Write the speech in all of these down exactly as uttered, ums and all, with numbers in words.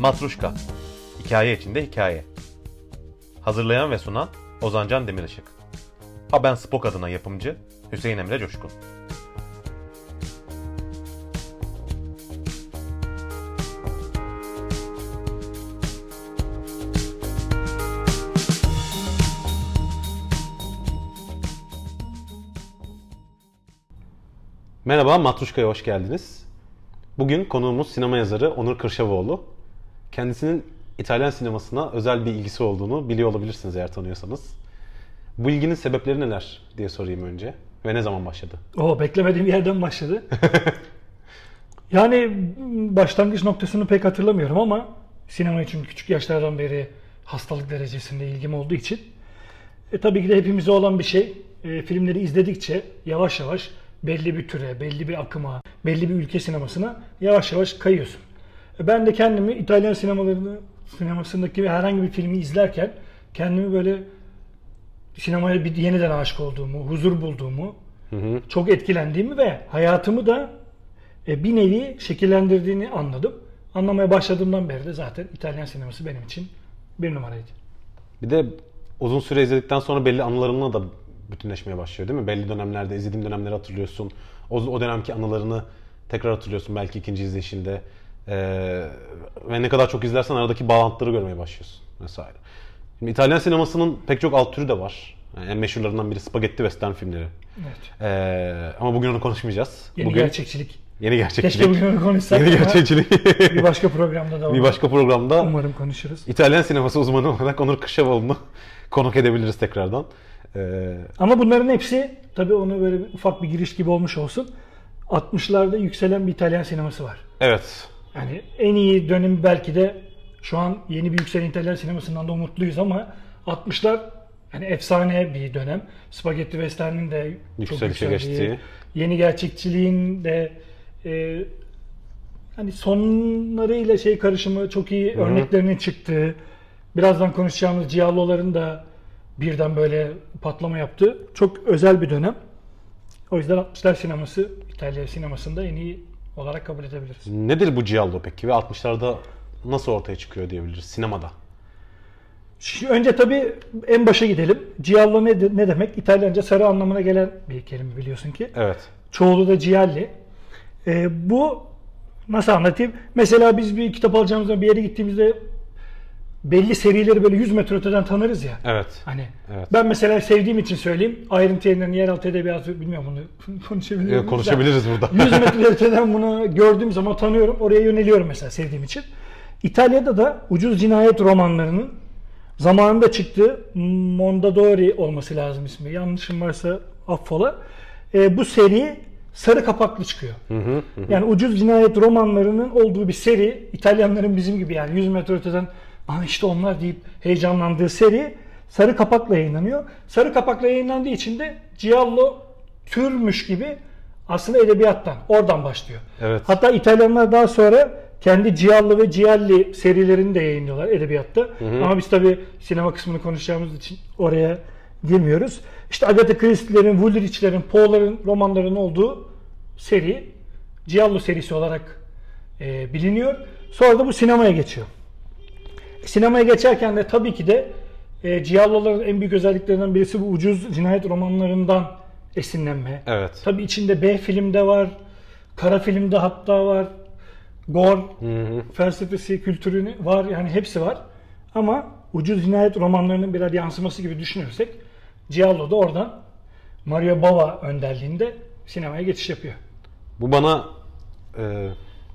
Matruşka. Hikaye içinde hikaye. Hazırlayan ve sunan Ozancan Demirışık. Ha ben Spock adına yapımcı Hüseyin Emre Coşkun. Merhaba, Matruşka'ya hoş geldiniz. Bugün konuğumuz sinema yazarı Onur Kırşavoğlu. Kendisinin İtalyan sinemasına özel bir ilgisi olduğunu biliyor olabilirsiniz eğer tanıyorsanız. Bu ilginin sebepleri neler diye sorayım önce ve ne zaman başladı? O beklemediğim yerden başladı. Yani başlangıç noktasını pek hatırlamıyorum ama sinema için küçük yaşlardan beri hastalık derecesinde ilgim olduğu için e, tabii ki de hepimize olan bir şey. E, filmleri izledikçe yavaş yavaş belli bir türe, belli bir akıma, belli bir ülke sinemasına yavaş yavaş kayıyorsun. E, ben de kendimi İtalyan sinemalarını, sinemasındaki herhangi bir filmi izlerken kendimi böyle sinemaya bir yeniden aşık olduğumu, huzur bulduğumu, hı hı. çok etkilendiğimi ve hayatımı da e, bir nevi şekillendirdiğini anladım. Anlamaya başladığımdan beri de zaten İtalyan sineması benim için bir numaraydı. Bir de uzun süre izledikten sonra belli anılarınla da bütünleşmeye başlıyor değil mi? Belli dönemlerde, izlediğin dönemleri hatırlıyorsun. O, o dönemki anılarını tekrar hatırlıyorsun belki ikinci izleyişinde. Ee, ve ne kadar çok izlersen aradaki bağlantıları görmeye başlıyorsun vesaire. Şimdi İtalyan sinemasının pek çok alt türü de var. Yani en meşhurlarından biri spagetti western filmleri. Evet. Ee, ama bugün onu konuşmayacağız. Yeni bugün, gerçekçilik. Yeni gerçekçilik. Keşke bugün onu konuşsak. Yeni gerçekçilik. Bir başka programda da olur. Bir başka programda umarım konuşuruz. İtalyan sineması uzmanı olarak Onur Kırşavoğlu'nu konuk edebiliriz tekrardan. Ee... Ama bunların hepsi tabii onu böyle bir, ufak bir giriş gibi olmuş olsun. altmışlarda yükselen bir İtalyan sineması var. Evet. Yani en iyi dönemi belki de şu an yeni bir yükselen İtalyan sinemasından da umutluyuz ama altmışlar yani efsane bir dönem. Spagetti Western'in de çok yükseldiği, yeni gerçekçiliğin de e, hani sonlarıyla şey karışımı çok iyi, hı-hı, örneklerinin çıktığı, birazdan konuşacağımız Giallo'ların da birden böyle patlama yaptı. Çok özel bir dönem. O yüzden altmışlar sineması İtalya sinemasında en iyi olarak kabul edebiliriz. Nedir bu Giallo peki ve altmışlarda nasıl ortaya çıkıyor diyebiliriz sinemada? Şimdi önce tabii en başa gidelim. Giallo ne, ne demek? İtalyanca sarı anlamına gelen bir kelime biliyorsun ki. Evet. Çoğulu da Gialli. Ee, bu nasıl anlatayım? Mesela biz bir kitap alacağımızda bir yere gittiğimizde belli serileri böyle yüz metre öteden tanırız ya. Evet. Hani evet. Ben mesela sevdiğim için söyleyeyim. Ayrıntı yayınlarının yeraltı edebiyatı bilmiyorum bunu konuşabilir miyiz? Konuşabiliriz burada. yüz metre öteden bunu gördüğüm zaman tanıyorum. Oraya yöneliyorum mesela sevdiğim için. İtalya'da da ucuz cinayet romanlarının zamanında çıktığı Mondadori olması lazım ismi. Yanlışım varsa affola. E, bu seri sarı kapaklı çıkıyor. Hı hı, hı. Yani ucuz cinayet romanlarının olduğu bir seri. İtalyanların bizim gibi yani yüz metre öteden "Aa işte onlar" deyip heyecanlandığı seri sarı kapakla yayınlanıyor. Sarı kapakla yayınlandığı için de Giallo türmüş gibi aslında edebiyattan, oradan başlıyor. Evet. Hatta İtalyanlar daha sonra kendi Giallo ve Gialli serilerini de yayınlıyorlar edebiyatta. Hı hı. Ama biz tabii sinema kısmını konuşacağımız için oraya girmiyoruz. İşte Agatha Christie'lerin, Woolrich'lerin, Poe'ların romanlarının olduğu seri Giallo serisi olarak e, biliniyor. Sonra da bu sinemaya geçiyor. Sinemaya geçerken de tabii ki de e, Giallo'ların en büyük özelliklerinden birisi bu ucuz cinayet romanlarından esinlenme. Evet. Tabii içinde B filmde var, kara filmde hatta var, gore, hı hı. felsefesi, kültürünü var yani hepsi var. Ama ucuz cinayet romanlarının birer yansıması gibi düşünürsek Giallo da oradan Mario Bava önderliğinde sinemaya geçiş yapıyor. Bu bana e,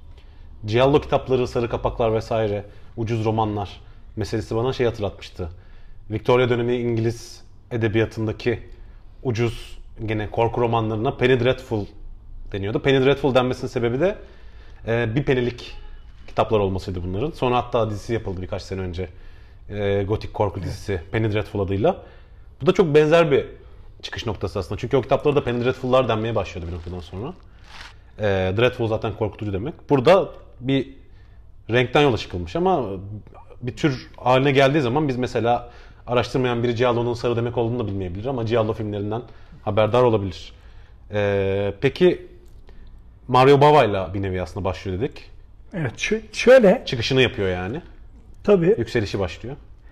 Giallo kitapları, sarı kapaklar vesaire, ucuz romanlar meselesi bana şey hatırlatmıştı. Victoria dönemi İngiliz edebiyatındaki ucuz gene korku romanlarına Penny Dreadful deniyordu. Penny Dreadful denmesinin sebebi de e, bir penilik kitaplar olmasıydı bunların. Sonra hatta dizisi yapıldı birkaç sene önce. E, gotik korku dizisi, evet. Penny Dreadful adıyla. Bu da çok benzer bir çıkış noktası aslında. Çünkü o kitaplara da Penny Dreadful'lar denmeye başlıyordu bir noktadan sonra. E, Dreadful zaten korkutucu demek. Burada bir renkten yola çıkılmış ama bir tür haline geldiği zaman biz mesela araştırmayan biri Giallo'nun sarı demek olduğunu da bilmeyebilir ama Giallo filmlerinden haberdar olabilir. E, peki Mario Bava'yla bir nevi aslında başlıyor dedik. Evet, ş- şöyle. Çıkışını yapıyor yani. Tabii. Yükselişi başlıyor.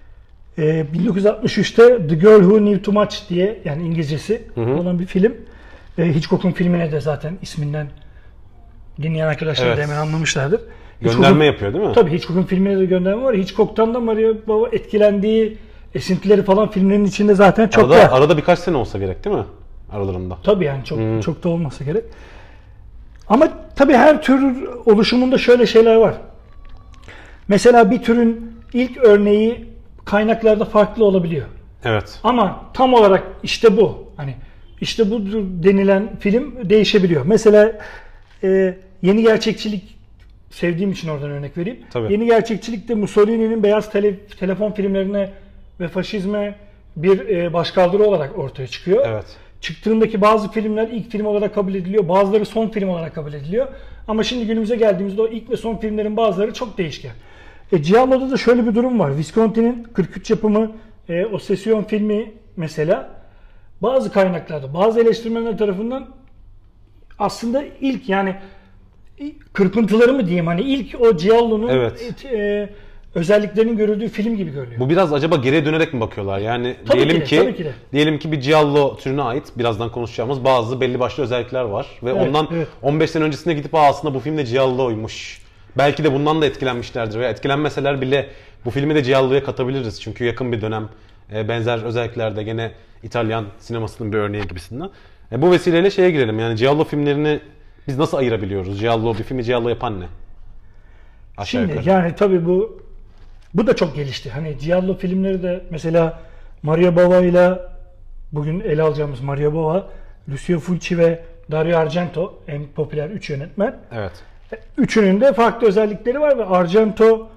E, bin dokuz yüz altmış üçte The Girl Who Knew Too Much diye, yani İngilizcesi Hı hı. olan bir film. E, Hitchcock'un filmine de zaten isminden dinleyen arkadaşlar Evet. da hemen anlamışlardır. Gönderme Hitchcock'un- yapıyor değil mi? Tabii Hitchcock'un filmine de gönderme var. Hitchcock'tan da Maria Bava etkilendiği esintileri falan filmlerin içinde zaten çok Arada, var. arada birkaç sene olsa gerek değil mi? Aralarında. Tabii yani çok Hmm. çok da olmasa gerek. Ama tabii her tür oluşumunda şöyle şeyler var. Mesela bir türün ilk örneği kaynaklarda farklı olabiliyor. Evet. Ama tam olarak işte bu. Hani işte bu denilen film değişebiliyor. Mesela e, yeni gerçekçilik sevdiğim için oradan örnek vereyim. Tabii. Yeni gerçekçilikte Mussolini'nin beyaz tele, telefon filmlerine ve faşizme bir e, başkaldırı olarak ortaya çıkıyor. Evet. Çıktığındaki bazı filmler ilk film olarak kabul ediliyor, bazıları son film olarak kabul ediliyor. Ama şimdi günümüze geldiğimizde o ilk ve son filmlerin bazıları çok değişken. E, Giallo'da da şöyle bir durum var. Visconti'nin kırk üç yapımı e, O Session filmi mesela bazı kaynaklarda, bazı eleştirmenler tarafından aslında ilk, yani kırpıntıları mı diyeyim, hani ilk o Giallo'nun Evet. e, özelliklerinin görüldüğü film gibi görülüyor. Bu biraz acaba geriye dönerek mi bakıyorlar? Yani Tabii diyelim ki de, ki, tabii ki de. diyelim ki bir Giallo türüne ait birazdan konuşacağımız bazı belli başlı özellikler var ve Evet, ondan evet. on beş sene öncesine gidip Aa, aslında bu film de Giallo'ymuş. Belki de bundan da etkilenmişlerdir veya etkilenmeseler bile bu filmi de Giallo'ya katabiliriz. Çünkü yakın bir dönem e, benzer özelliklerde gene İtalyan sinemasının bir örneği gibisinden. E, bu vesileyle şeye girelim. Yani Giallo filmlerini biz nasıl ayırabiliyoruz? Giallo, bir filmi Giallo yapan ne? Aşağı Şimdi yukarı. yani tabii bu bu da çok gelişti. Hani Giallo filmleri de mesela Maria Bava ile bugün ele alacağımız Maria Bava, Lucio Fulci ve Dario Argento en popüler üç yönetmen. Evet. Üçünün de farklı özellikleri var ve Argento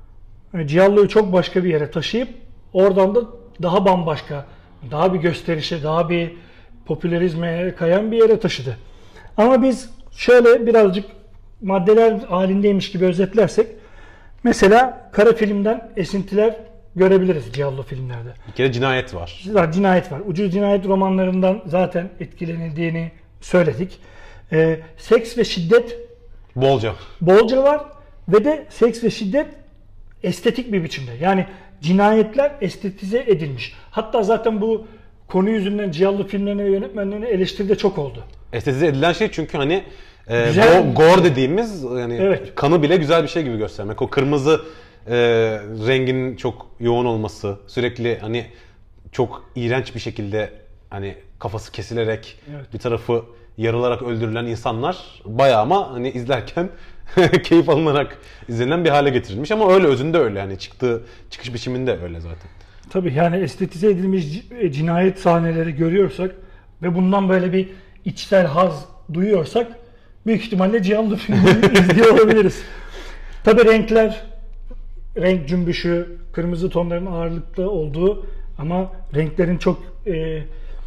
e, Giallo'yu çok başka bir yere taşıyıp oradan da daha bambaşka, daha bir gösterişe, daha bir popülerizme kayan bir yere taşıdı. Ama biz şöyle birazcık maddeler halindeymiş gibi özetlersek, mesela kara filmden esintiler görebiliriz Giallo filmlerde. Bir kere cinayet var. Zaten cinayet var. Ucuz cinayet romanlarından zaten etkilenildiğini söyledik. Ee, seks ve şiddet Bolca. bolca var ve de seks ve şiddet estetik bir biçimde. Yani cinayetler estetize edilmiş. Hatta zaten bu konu yüzünden Giallo filmlerine ve yönetmenlerine eleştiri de çok oldu. Estetize edilen şey çünkü hani e, Güzel. go- gore dediğimiz yani Evet. kanı bile güzel bir şey gibi göstermek. O kırmızı e, renginin çok yoğun olması, sürekli hani çok iğrenç bir şekilde hani kafası kesilerek Evet. bir tarafı yarılarak öldürülen insanlar bayağı ama hani izlerken keyif alınarak izlenen bir hale getirilmiş ama öyle özünde öyle yani çıktığı çıkış biçiminde öyle zaten. Tabii yani estetize edilmiş c- cinayet sahneleri görüyorsak ve bundan böyle bir içsel haz duyuyorsak büyük ihtimalle Giallo filmini izliyor olabiliriz. Tabii renkler, renk cümbüşü, kırmızı tonların ağırlıklı olduğu ama renklerin çok e,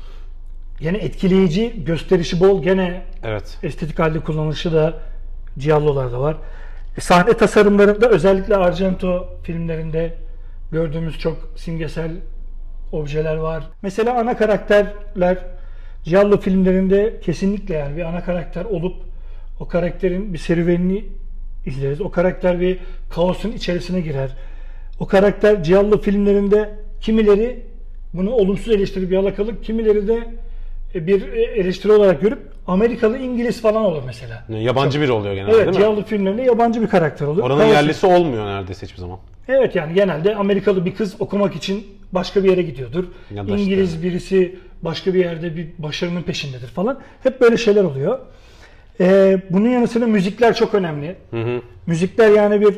yine etkileyici, gösterişi bol, gene Evet. estetik halde kullanılışı da Giallo'larda var. E, sahne tasarımlarında özellikle Argento filmlerinde gördüğümüz çok simgesel objeler var. Mesela ana karakterler Giallo filmlerinde kesinlikle yani bir ana karakter olup o karakterin bir serüvenini izleriz. O karakter bir kaosun içerisine girer. O karakter Giallo filmlerinde kimileri bunu olumsuz eleştirip yalakalık, kimileri de bir eleştiri olarak görüp Amerikalı, İngiliz falan olur mesela. Yani yabancı biri oluyor genelde Evet, değil mi? Giallo filmlerinde yabancı bir karakter olur. Oranın Kaos- yerlisi olmuyor neredeyse hiçbir zaman. Evet yani genelde Amerikalı bir kız okumak için başka bir yere gidiyordur. Ya da İngiliz işte- birisi başka bir yerde bir başarının peşindedir falan. Hep böyle şeyler oluyor. Ee, bunun yanı sıra müzikler çok önemli. Hı hı. Müzikler yani bir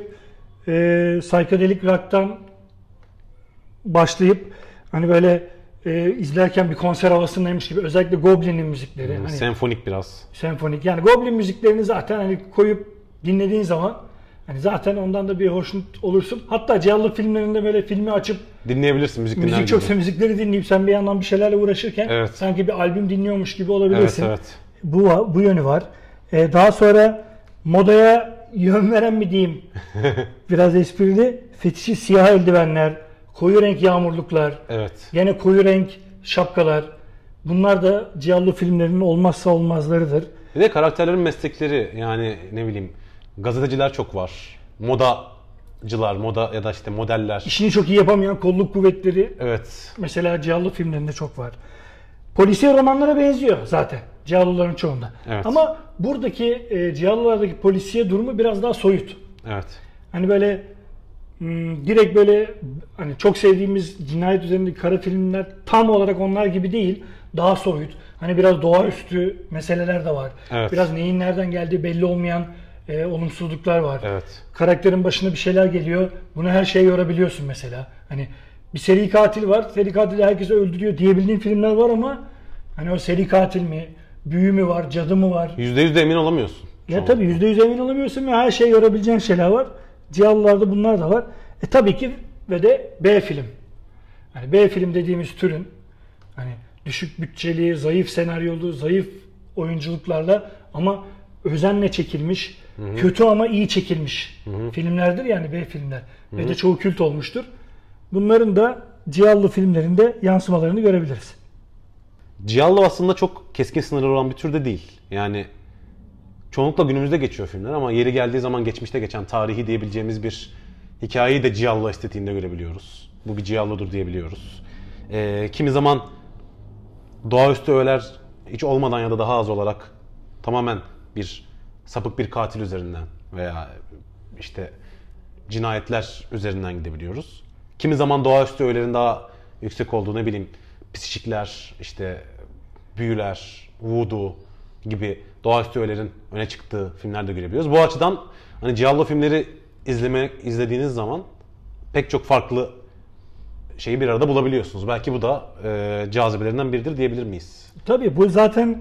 e, psychedelic rock'tan başlayıp hani böyle e, izlerken bir konser havasındaymış gibi, özellikle Goblin'in müzikleri. Hani Senfonik biraz. senfonik. Yani Goblin müziklerini zaten hani koyup dinlediğin zaman hani zaten ondan da bir hoşnut olursun. Hatta Giallo filmlerinde böyle filmi açıp Dinleyebilirsin müzik dinler müzik gibi. çoksa müzikleri dinleyip sen bir yandan bir şeylerle uğraşırken Evet. sanki bir albüm dinliyormuş gibi Evet, olabilirsin. evet. Bu bu yönü var. Ee, daha sonra modaya yön veren mi diyeyim? Biraz esprili. Fetişi siyah eldivenler, koyu renk yağmurluklar, Evet. yine koyu renk şapkalar. Bunlar da Giallo filmlerinin olmazsa olmazlarıdır. Bir de karakterlerin meslekleri yani ne bileyim Gazeteciler çok var. Modacılar, moda ya da işte modeller. İşini çok iyi yapamayan kolluk kuvvetleri. Evet. Mesela Cihallo filmlerinde çok var. Polisiye romanlara benziyor zaten. Cihallo'ların çoğunda. Evet. Ama buradaki e, Cihallo'lardaki polisiye durumu biraz daha soyut. Evet. Hani böyle m, direkt böyle hani çok sevdiğimiz cinayet üzerindeki kara filmler tam olarak onlar gibi değil. Daha soyut. Hani biraz doğaüstü meseleler de var. Evet. Biraz neyin nereden geldiği belli olmayan e, olumsuzluklar var. Evet. Karakterin başına bir şeyler geliyor. Bunu her şeye yorabiliyorsun mesela. Hani bir seri katil var. Seri katil herkesi öldürüyor diyebildiğin filmler var ama hani o seri katil mi, büyü mü var, cadı mı var? yüzde yüz de emin olamıyorsun. Ya tabii yüzde yüz emin olamıyorsun ve her şeyi yorabileceğin şeyler var. Cihallo'larda bunlar da var. E tabii ki ve de B film. Hani B film dediğimiz türün hani düşük bütçeli, zayıf senaryolu, zayıf oyunculuklarla ama özenle çekilmiş, Hı-hı. kötü ama iyi çekilmiş Hı-hı. filmlerdir yani B filmler. Hı-hı. Ve de çoğu kült olmuştur. Bunların da Cihallo filmlerinde yansımalarını görebiliriz. Cihallo aslında çok keskin sınırları olan bir tür de değil. Yani çoğunlukla günümüzde geçiyor filmler ama yeri geldiği zaman geçmişte geçen tarihi diyebileceğimiz bir hikayeyi de Cihallo estetiğinde görebiliyoruz. Bu bir Cihallo'dur diyebiliyoruz. Ee, kimi zaman doğaüstü öğeler hiç olmadan ya da daha az olarak tamamen bir sapık bir katil üzerinden veya işte cinayetler üzerinden gidebiliyoruz. Kimi zaman doğaüstü öğelerin daha yüksek olduğu ne bileyim psikikler, işte büyüler, voodoo gibi doğaüstü öğelerin öne çıktığı filmler de görebiliyoruz. Bu açıdan hani Cihallo filmleri izleme, izlediğiniz zaman pek çok farklı şeyi bir arada bulabiliyorsunuz. Belki bu da e, cazibelerinden biridir diyebilir miyiz? Tabii bu zaten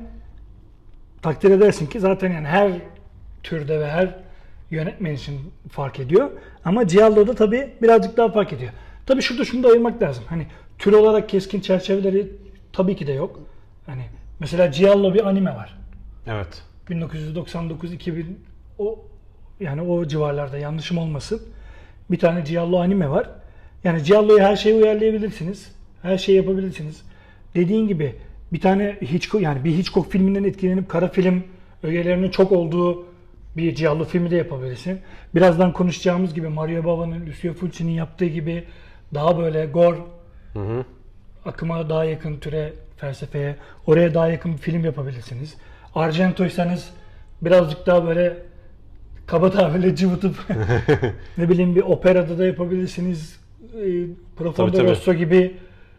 takdir edersin ki zaten yani her türde ve her yönetmen için fark ediyor. Ama Cihallo'da tabii birazcık daha fark ediyor. Tabii şurada şunu da ayırmak lazım. Hani tür olarak keskin çerçeveleri tabii ki de yok. Hani mesela Cihallo bir anime var. Evet. bin dokuz yüz doksan dokuz iki bin o yani o civarlarda yanlışım olmasın. Bir tane Cihallo anime var. Yani Cihallo'yu her şeye uyarlayabilirsiniz. Her şeyi yapabilirsiniz. Dediğin gibi bir tane Hitchcock yani bir Hitchcock filminden etkilenip kara film ögelerinin çok olduğu bir Cihallo filmi de yapabilirsin. Birazdan konuşacağımız gibi Mario Bava'nın, Lucio Fulci'nin yaptığı gibi daha böyle gore, hı hı. akıma daha yakın türe, felsefeye, oraya daha yakın bir film yapabilirsiniz. Argento'ysanız birazcık daha böyle kaba tabirle cıvıtıp ne bileyim bir operada da yapabilirsiniz. E, Profondo Rosso gibi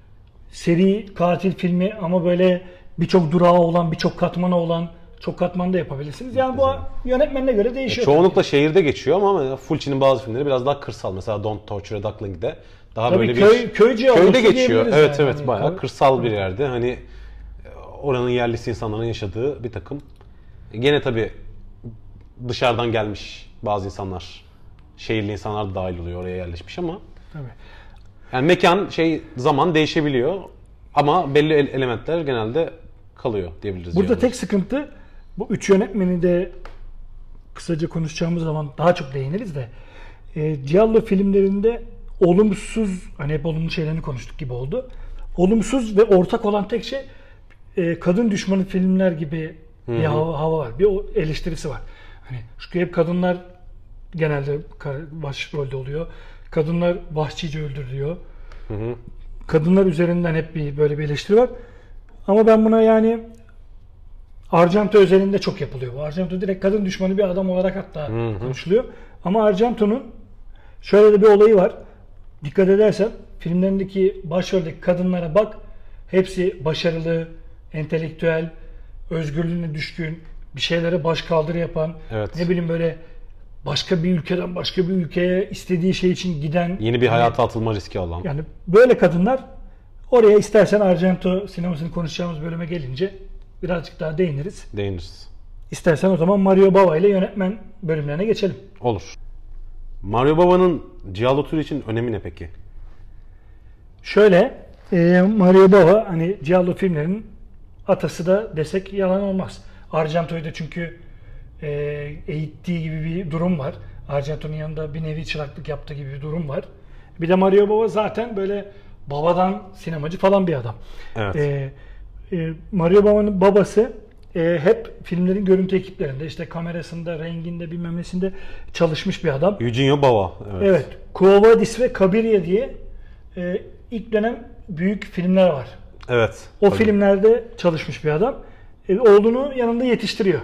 seri katil filmi ama böyle birçok durağı olan, birçok katmanı olan çok katmanı da yapabilirsiniz. Yani bu yönetmenine göre değişiyor. E, çoğunlukla tabii. Şehirde geçiyor ama Fulci'nin bazı filmleri biraz daha kırsal. Mesela Don't Torture a Duckling'de daha tabii böyle köy, bir köyce köyde geçiyor. Evet yani. evet hani, bayağı kırsal bir yerde. Hani oranın yerlisi insanların yaşadığı bir takım. Gene tabii dışarıdan gelmiş bazı insanlar, şehirli insanlar da dahil oluyor oraya yerleşmiş ama. Tabii. Yani mekan, şey, zaman değişebiliyor ama belli elementler genelde kalıyor diyebiliriz. Burada yani. Tek sıkıntı bu üç yönetmeni de kısaca konuşacağımız zaman daha çok değiniriz de e, Cihallo filmlerinde olumsuz, hani hep olumlu şeylerini konuştuk gibi oldu. Olumsuz ve ortak olan tek şey e, kadın düşmanı filmler gibi bir hava, hava var. Bir o eleştirisi var. Hani çünkü hep kadınlar genelde başrolde oluyor. Kadınlar vahşice öldürülüyor. Hı hı. Kadınlar üzerinden hep bir böyle bir eleştiri var. Ama ben buna yani Argento özelinde çok yapılıyor. Bu Argento direkt kadın düşmanı bir adam olarak hatta hı hı. konuşuluyor. Ama Argento'nun şöyle de bir olayı var. Dikkat edersen filmlerindeki başroldeki kadınlara bak. Hepsi başarılı, entelektüel, özgürlüğüne düşkün, bir şeylere başkaldırı yapan, evet. ne bileyim böyle başka bir ülkeden başka bir ülkeye istediği şey için giden, yeni bir hayata yani, atılma riski alan. Yani böyle kadınlar oraya istersen Argento sinemasını konuşacağımız bölüme gelince birazcık daha değiniriz. Değiniriz. İstersen o zaman Mario Bava ile yönetmen bölümlerine geçelim. Olur. Mario Bava'nın Cihallo türü için önemi ne peki? Şöyle, e, Mario Bava hani Cihallo filmlerinin atası da desek yalan olmaz. Argento'yu da çünkü e, eğittiği gibi bir durum var. Argento'nun yanında bir nevi çıraklık yaptığı gibi bir durum var. Bir de Mario Bava zaten böyle babadan sinemacı falan bir adam. Evet. E, e, Mario Bava'nın babası e, hep filmlerin görüntü ekiplerinde, işte kamerasında, renginde, bilmem nesinde çalışmış bir adam. Eugenio Bava. Evet. Evet. Quo Vadis ve Cabiria diye e, ilk dönem büyük filmler var. Evet. O tabii. filmlerde çalışmış bir adam. E, oğlunu yanında yetiştiriyor.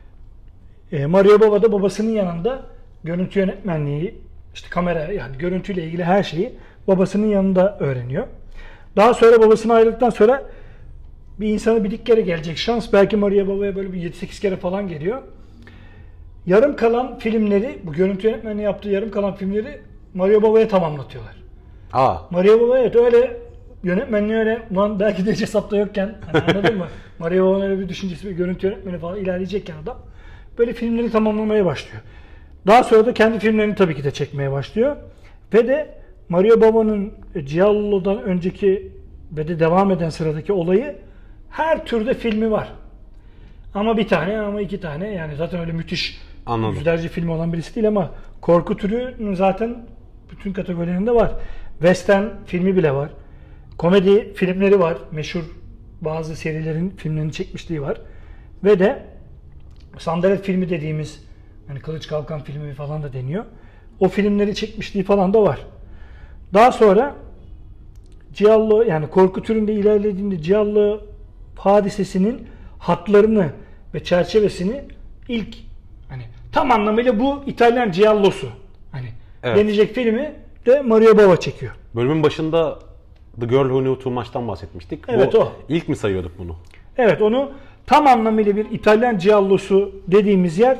E, Mario Bava da babasının yanında görüntü yönetmenliği, işte kamera, yani görüntüyle ilgili her şeyi babasının yanında öğreniyor. Daha sonra babasına ayrıldıktan sonra bir insana bir iki kere gelecek şans. Belki Mario Bava'ya böyle bir yedi sekiz kere falan geliyor. Yarım kalan filmleri, bu görüntü yönetmenliği yaptığı yarım kalan filmleri Mario Bava'ya tamamlatıyorlar. Aa. Mario Bava evet öyle yönetmenliği öyle, ulan belki de hiç hesapta yokken, hani anladın mı? Mario Bava'nın öyle bir düşüncesi, bir görüntü yönetmeni falan ilerleyecekken adam böyle filmleri tamamlamaya başlıyor. Daha sonra da kendi filmlerini tabii ki de çekmeye başlıyor. Ve de Mario Bava'nın Giallo'dan önceki ve de devam eden sıradaki olayı, her türde filmi var. Ama bir tane, ama iki tane, yani zaten öyle müthiş Anladım. yüzlerce filmi olan birisi değil ama korku türünün zaten bütün kategorilerinde var. Western filmi bile var. Komedi filmleri var. Meşhur bazı serilerin filmlerini çekmişliği var. Ve de sandalet filmi dediğimiz, hani Kılıç Kalkan filmi falan da deniyor. O filmleri çekmişliği falan da var. Daha sonra Giallo, yani korku türünde ilerlediğinde Giallo hadisesinin hatlarını ve çerçevesini ilk, hani tam anlamıyla bu İtalyan Giallo'su hani evet. denecek filmi de Mario Bava çekiyor. Bölümün başında The Girl Who Knew Too Much'tan bahsetmiştik. Evet, bu, o. İlk mi sayıyorduk bunu? Evet, onu tam anlamıyla bir İtalyan Giallo'su dediğimiz yer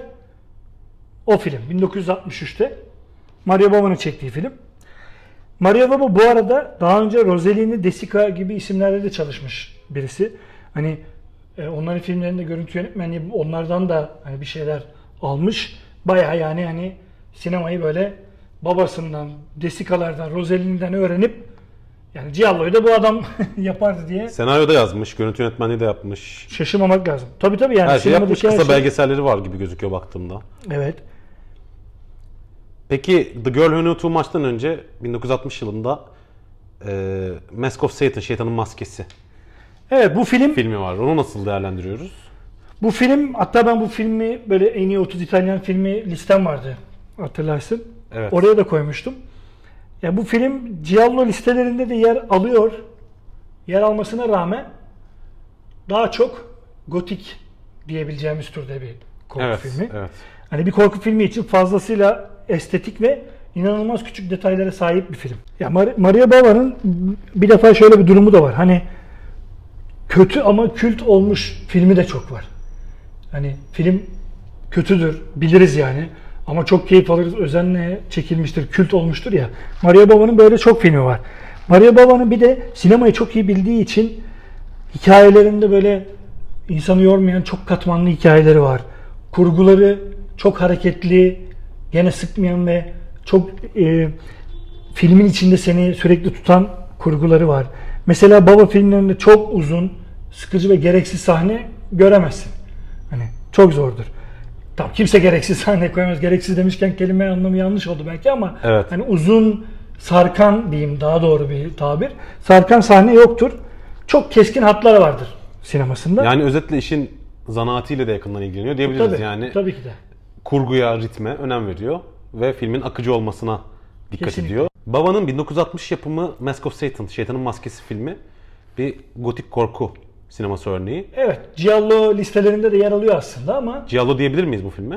o film. bin dokuz yüz altmış üçte Mario Bava'nın çektiği film. Mario Bava bu arada daha önce Rossellini, De Sica gibi isimlerle de çalışmış birisi. Hani e, onların filmlerinde görüntü yönetmenliği, onlardan da hani bir şeyler almış. Bayağı yani hani sinemayı böyle babasından, De Sica'lardan, Rossellini'den öğrenip, yani Giallo'yu da bu adam yapardı diye. Senaryoda yazmış, görüntü yönetmenliği de yapmış. Şaşırmamak lazım. Tabii tabii yani. Her şey yapmış, kısa şey... belgeselleri var gibi gözüküyor baktığımda. Evet. Peki The Girl Who Knew Too Much'tan önce bin dokuz yüz altmış yılında e, Mask of Satan, Şeytanın Maskesi. Evet, bu film filmi var. Onu nasıl değerlendiriyoruz? Bu film, hatta ben bu filmi böyle en iyi otuz İtalyan filmi listem vardı. Hatırlarsın. Evet. Oraya da koymuştum. Ya bu film Giallo listelerinde de yer alıyor. Yer almasına rağmen daha çok gotik diyebileceğimiz türde bir korku evet, filmi. Evet. Hani bir korku filmi için fazlasıyla estetik ve inanılmaz küçük detaylara sahip bir film. Ya Mar- Mario Bava'nın bir defa şöyle bir durumu da var. Hani kötü ama kült olmuş filmi de çok var. Hani film kötüdür, biliriz yani. Ama çok keyif alırız, özenle çekilmiştir, kült olmuştur ya. Mario Bava'nın böyle çok filmi var. Mario Bava'nın bir de sinemayı çok iyi bildiği için hikayelerinde böyle insanı yormayan çok katmanlı hikayeleri var. Kurguları çok hareketli, gene sıkmayan ve çok e, filmin içinde seni sürekli tutan kurguları var. Mesela Bava filmlerinde çok uzun, sıkıcı ve gereksiz sahne göremezsin. Hani çok zordur. Tamam, kimse gereksiz sahne koyamaz. Gereksiz demişken kelime anlamı yanlış oldu belki ama evet. Hani uzun, sarkan diyeyim, daha doğru bir tabir. Sarkan sahne yoktur. Çok keskin hatlar vardır sinemasında. Yani özetle işin zanaatiyle de yakından ilgileniyor diyebiliriz. Tabii, yani. Tabii ki de. Kurguya, ritme önem veriyor ve filmin akıcı olmasına dikkat Kesinlikle. ediyor. Bava'nın bin dokuz yüz altmış yapımı Mask of Satan, Şeytanın Maskesi filmi bir gotik korku sineması örneği. Evet, Giallo listelerinde de yer alıyor aslında ama... Giallo diyebilir miyiz bu filme?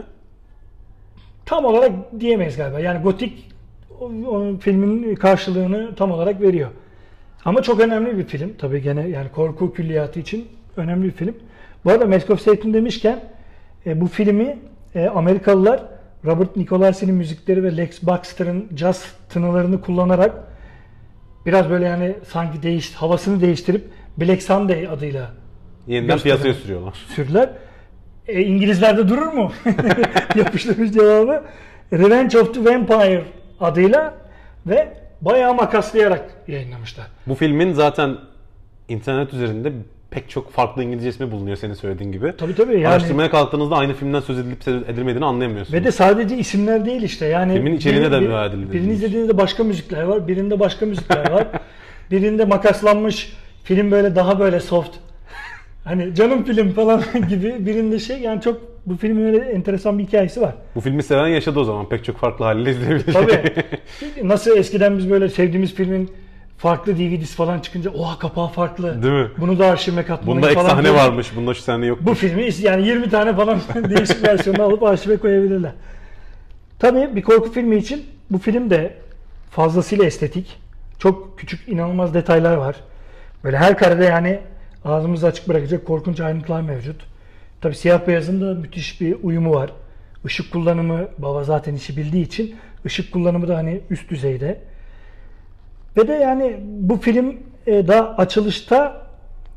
Tam olarak diyemeyiz galiba. Yani gotik o, o filmin karşılığını tam olarak veriyor. Ama çok önemli bir film. Tabii gene yani korku külliyatı için önemli bir film. Bu arada Mask of Satan demişken e, bu filmi e, Amerikalılar Robert Nicolarsi'nin müzikleri ve Lex Baxter'ın caz tınılarını kullanarak biraz böyle yani sanki değiş, havasını değiştirip Black Sunday adıyla yeniden piyasaya sürüyorlar. Sürüler. E, İngilizlerde durur mu? Yapıştırmış cevabı. Revenge of the Vampire adıyla ve bayağı makaslayarak yayınlamışlar. Bu filmin zaten internet üzerinde pek çok farklı İngilizce ismi bulunuyor senin söylediğin gibi. Tabii tabii. Yani... Araştırmaya kalktığınızda aynı filmden söz edilip edilmediğini anlayamıyorsunuz. Ve de sadece isimler değil işte. Yani filmin içeriğine de bir, müdahale edildi. Birini izlediğinizde başka müzikler var, birinde başka müzikler var. Birinde makaslanmış film böyle daha böyle soft. Hani canım film falan gibi birinde şey, yani çok bu filmin öyle enteresan bir hikayesi var. Bu filmi seven yaşadı o zaman. Pek çok farklı haliyle izleyebilir. Tabii. Nasıl eskiden biz böyle sevdiğimiz filmin farklı D V D'si falan çıkınca oha kapağı farklı. Değil mi? Bunu da arşivime katmalıyım Bunda ek falan. sahne diye. varmış. Bunda şu sahne yok. Bu filmi yani yirmi tane falan değişik versiyonu alıp arşive koyabilirler. Tabii bir korku filmi için bu film de fazlasıyla estetik. Çok küçük inanılmaz detaylar var. Böyle her karede yani ağzımızı açık bırakacak korkunç ayrıntılar mevcut. Tabii siyah beyazın da müthiş bir uyumu var. Işık kullanımı, baba zaten işi bildiği için ışık kullanımı da hani üst düzeyde. Ve de yani bu film e, daha açılışta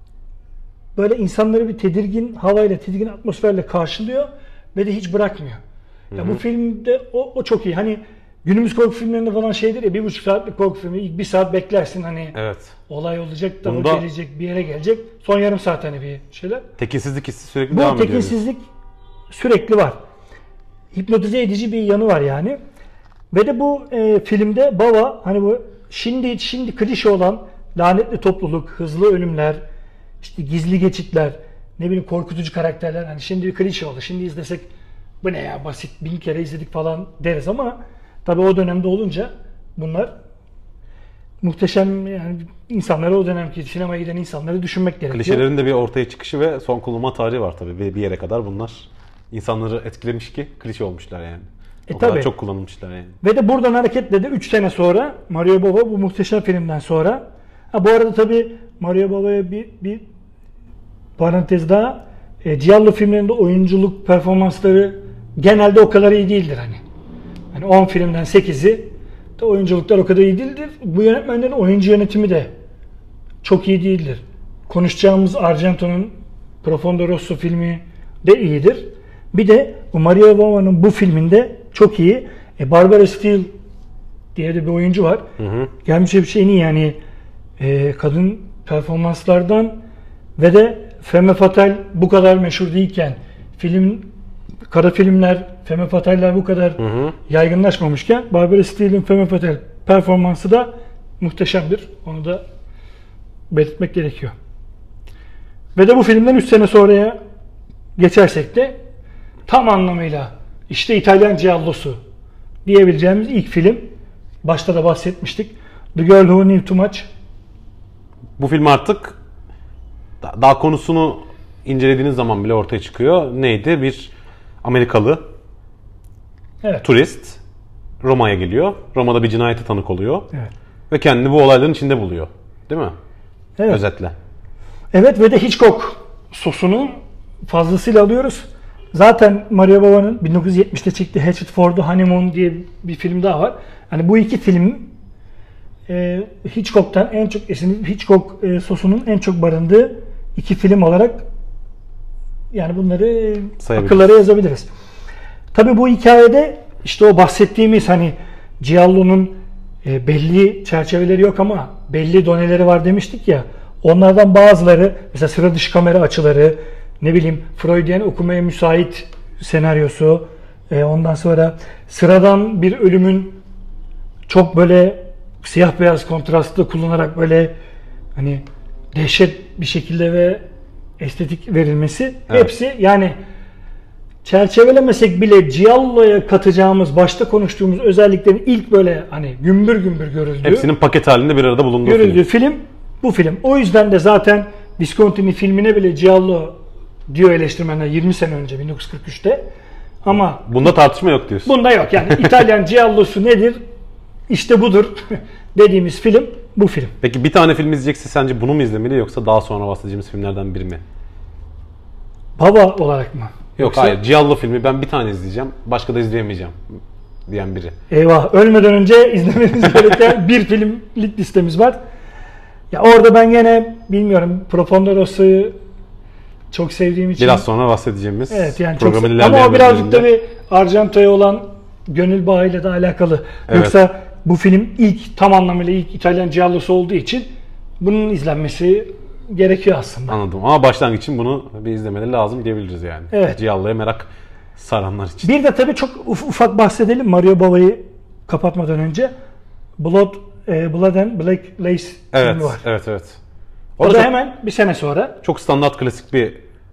böyle insanları bir tedirgin havayla, tedirgin atmosferle karşılıyor ve de hiç bırakmıyor. Ya Hı hı. bu filmde o, o çok iyi. Hani günümüz korku filmlerinde falan şeydir ya, bir buçuk saatlik korku filmi, ilk bir saat beklersin hani Evet. olay olacak da Bunda- o gelecek, bir yere gelecek. Son yarım saat hani bir şeyler. Tekinsizlik hissi sürekli Bu devam ediyor. tekinsizlik sürekli var. Hipnotize edici bir yanı var yani. Ve de bu e, filmde baba hani bu şimdi şimdi klişe olan lanetli topluluk, hızlı ölümler, işte gizli geçitler, ne bileyim korkutucu karakterler, hani şimdi bir klişe oldu. Şimdi izlesek bu ne ya, basit, bin kere izledik falan deriz ama tabii o dönemde olunca bunlar muhteşem, yani insanları, o dönemki sinemaya giden insanları düşünmek gerekiyor. Klişelerin de bir ortaya çıkışı ve son kullanma tarihi var tabii. Bir bir yere kadar bunlar insanları etkilemiş ki klişe olmuşlar yani. E o kadar tabii. çok kullanılmışlar yani. Ve de buradan hareketle de üç sene sonra Mario Bava bu muhteşem filmden sonra, ha bu arada tabii Mario Bava'ya bir, bir parantez daha, e, Giallo filmlerinde oyunculuk performansları genelde o kadar iyi değildir hani. Hani on filmden sekizi de oyunculuklar o kadar iyi değildir. Bu yönetmenlerin oyuncu yönetimi de çok iyi değildir. Konuşacağımız Argento'nun Profondo Rosso filmi de iyidir. Bir de bu Mario Bava'nın bu filminde çok iyi. E, Barbara Steele diye de bir oyuncu var. Hı hı. Gelmiş bir şey en iyi yani e, kadın performanslardan ve de Femme Fatale bu kadar meşhur değilken, film kara filmler, Femme Fatale'ler bu kadar Hı hı. yaygınlaşmamışken Barbara Steele'in Femme Fatale performansı da muhteşemdir. Onu da belirtmek gerekiyor. Ve de bu filmden üç sene sonraya geçersek de tam anlamıyla işte İtalyan Giallo'su diyebileceğimiz ilk film. Başta da bahsetmiştik. The Girl Who Knew Too Much. Bu film artık da- daha konusunu incelediğiniz zaman bile ortaya çıkıyor. Neydi? Bir Amerikalı Evet. turist Roma'ya geliyor. Roma'da bir cinayete tanık oluyor. Evet. Ve kendini bu olayların içinde buluyor. Değil mi? Evet. Özetle. Evet ve de Hitchcock sosunu fazlasıyla alıyoruz. Zaten Mario Bava'nın bin dokuz yüz yetmişte çektiği Hatchet for the Honeymoon diye bir film daha var. Hani bu iki film e, Hitchcock'tan en çok esinlenip Hitchcock e, sosunun en çok barındığı iki film olarak yani bunları e, Sayabiliriz. akıllara yazabiliriz. Tabii bu hikayede işte o bahsettiğimiz hani Giallo'nun e, belli çerçeveleri yok ama belli doneleri var demiştik ya. Onlardan bazıları mesela sıra dışı kamera açıları, ne bileyim Freudian okumaya müsait senaryosu, e, ondan sonra sıradan bir ölümün çok böyle siyah beyaz kontrastlı kullanarak böyle hani dehşet bir şekilde ve estetik verilmesi, Evet. hepsi yani çerçevelemesek bile Giallo'ya katacağımız, başta konuştuğumuz özelliklerin ilk böyle hani gümbür gümbür görüldüğü, Hepsinin paket halinde bir arada bulunduğu görüldüğü film. film bu film. O yüzden de zaten Visconti'nin filmine bile Giallo diyor eleştirmenler yirmi sene önce bin dokuz yüz kırk üçte. Ama Bunda tartışma yok diyorsun. bunda yok. Yani İtalyan Giallo'su nedir? İşte budur dediğimiz film bu film. Peki bir tane film izleyecekse sence bunu mu izlemeli yoksa daha sonra bahsedeceğimiz filmlerden biri mi? Baba olarak mı? Yok Yoksa- hayır. Giallo filmi ben bir tane izleyeceğim. Başka da izleyemeyeceğim diyen biri. Eyvah, ölmeden önce izlemeniz gereken bir filmlik listemiz var. Ya orada ben gene bilmiyorum, Profondo Rosso'yu çok sevdiğim için. Biraz sonra bahsedeceğimiz Evet yani çok programın ama ilerleyen o birazcık bölümlerinde- tabii Argento'ya olan gönül bağıyla da alakalı. Evet. Yoksa bu film ilk tam anlamıyla ilk İtalyan Giallo'su olduğu için bunun izlenmesi gerekiyor aslında. Anladım ama başlangıç için bunu bir izlemeleri lazım diyebiliriz yani. Evet. Giallo'ya merak saranlar için. Bir de tabii çok uf- ufak bahsedelim Mario Bava'yı kapatmadan önce. Blood, e, Blood and Black Lace Evet, filmi var. evet, evet. O, O da da hemen bir sene sonra. çok standart klasik bir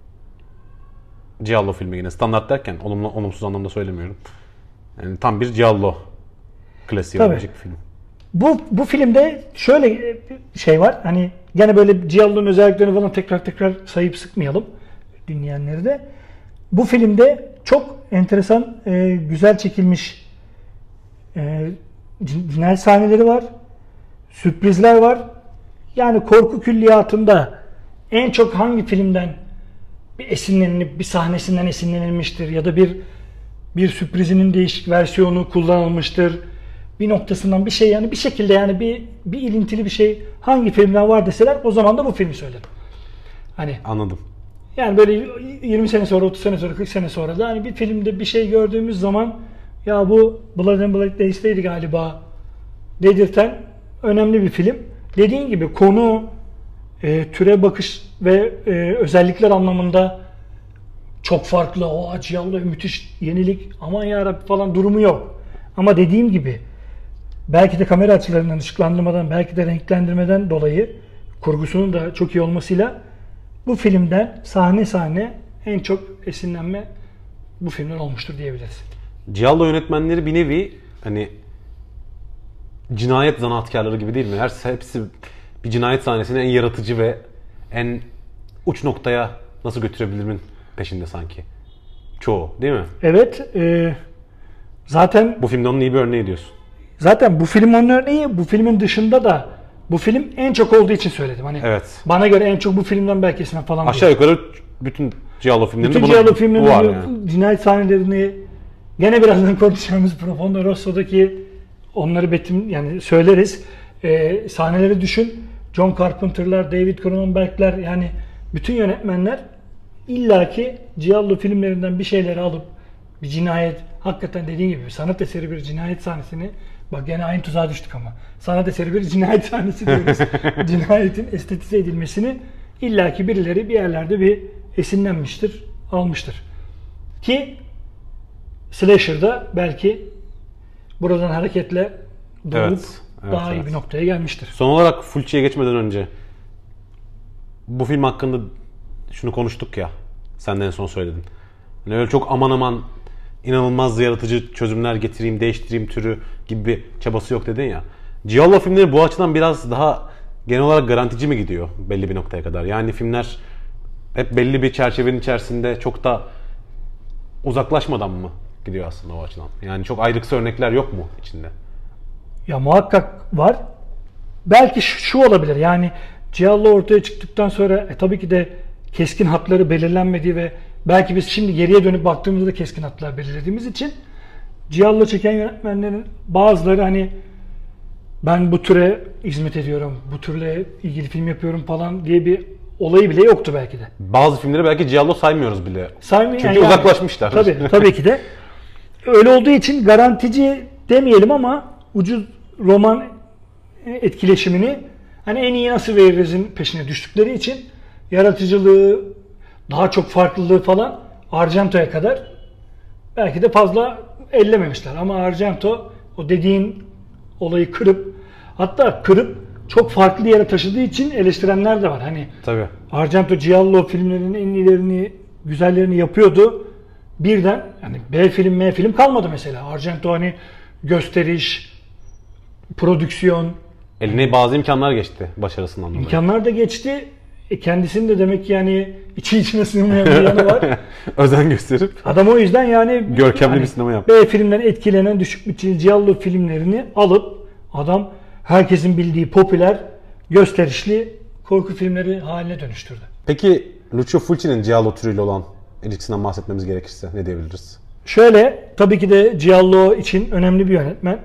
Giallo filmi yine. Standart derken olumlu, olumsuz anlamda söylemiyorum. Yani tam bir Giallo klasiği Tabii. olacak bir film. Bu bu filmde şöyle bir şey var. Hani gene böyle Giallo'nun özelliklerini falan tekrar tekrar sayıp sıkmayalım dinleyenleri de. Bu filmde çok enteresan, e, güzel çekilmiş e, cin- cinayet sahneleri var. Sürprizler var. Yani korku külliyatında en çok hangi filmden bir esinlenip bir sahnesinden esinlenilmiştir ya da bir bir sürprizinin değişik versiyonu kullanılmıştır. Bir noktasından bir şey, yani bir şekilde, yani bir bir ilintili bir şey hangi filmden var deseler o zaman da bu filmi söylerim. Hani Anladım. yani böyle yirmi sene sonra, otuz sene sonra, kırk sene sonra da hani bir filmde bir şey gördüğümüz zaman ya bu Blood and Blood Days'teydi galiba dedirten önemli bir film. Dediğin gibi konu, e, türe bakış ve e, özellikler anlamında çok farklı. O Giallo müthiş yenilik, aman yarabbi falan durumu yok. Ama dediğim gibi belki de kamera açılarından, ışıklandırmadan, belki de renklendirmeden dolayı kurgusunun da çok iyi olmasıyla bu filmden sahne sahne en çok esinlenme bu filmden olmuştur diyebiliriz. Giallo yönetmenleri bir nevi hani cinayet zanaatkarları gibi değil mi? Her hepsi bir cinayet sahnesini en yaratıcı ve en uç noktaya nasıl götürebilirin peşinde sanki. Çoğu, değil mi? Evet, e, zaten Bu filmde onun iyi bir örneği diyorsun. zaten bu film onun örneği. Bu filmin dışında da bu film en çok olduğu için söyledim. Hani Evet. bana göre en çok bu filmden belki esinlen falan Aşağı değil. yukarı bütün Giallo filmlerinde Bütün bunun- Giallo bu filmlerinde var bu yani. cinayet sahnelerini gene birazdan konuşacağımız Profondo Rosso'daki onları betim yani söyleriz. Ee, sahneleri düşün. John Carpenter'lar, David Cronenberg'ler, yani bütün yönetmenler illaki Giallo filmlerinden bir şeyleri alıp bir cinayet, hakikaten dediğin gibi sanat eseri bir cinayet sahnesini, bak gene aynı tuzağa düştük ama sanat eseri bir cinayet sahnesi diyoruz. Cinayetin estetize edilmesini illaki birileri bir yerlerde bir esinlenmiştir, almıştır. Ki Slasher'da belki buradan hareketle doğup Evet, evet, daha iyi evet. bir noktaya gelmiştir. Son olarak Fulci'ye geçmeden önce bu film hakkında şunu konuştuk ya. Sen de en son söyledin. Yani öyle çok aman aman inanılmaz yaratıcı çözümler getireyim, değiştireyim türü gibi bir çabası yok dedin ya. Giallo filmleri bu açıdan biraz daha genel olarak garantici mi gidiyor belli bir noktaya kadar? Yani filmler hep belli bir çerçevenin içerisinde çok da uzaklaşmadan mı gidiyor aslında o açıdan? Yani çok ayrıksı örnekler yok mu içinde? Ya muhakkak var. Belki şu, şu olabilir, yani Giallo ortaya çıktıktan sonra e, tabii ki de keskin hatları belirlenmediği ve belki biz şimdi geriye dönüp baktığımızda da keskin hatlar belirlediğimiz için Giallo çeken yönetmenlerin bazıları hani ben bu türe hizmet ediyorum, bu türle ilgili film yapıyorum falan diye bir olayı bile yoktu belki de. Bazı filmleri belki Giallo saymıyoruz bile. Saymıyor- Çünkü yani- uzaklaşmışlar. Tabii, tabii ki de. Öyle olduğu için garantici demeyelim ama ucuz roman etkileşimini hani en iyi nasıl veririzin peşine düştükleri için yaratıcılığı, daha çok farklılığı falan Argento'ya kadar belki de fazla ellememişler. Ama Argento o dediğin olayı kırıp, hatta kırıp çok farklı yere taşıdığı için eleştirenler de var. Hani Tabii. Argento Giallo filmlerinin en iyilerini, güzellerini yapıyordu. Birden yani B film, M film kalmadı mesela. Argento hani gösteriş, prodüksiyon, Eline bazı imkanlar geçti başarısından dolayı. imkanlar da geçti. E kendisinin de demek ki yani içi içine sığmayan bir yanı var. Özen gösterip Adam o yüzden yani Görkemli hani bir sinema yaptı. B filmden etkilenen düşük bütçeli Giallo filmlerini alıp adam herkesin bildiği popüler, gösterişli korku filmleri haline dönüştürdü. Peki Lucio Fulci'nin Giallo türüyle olan ilişkisinden bahsetmemiz gerekirse ne diyebiliriz? Şöyle, tabii ki de Giallo için önemli bir yönetmen.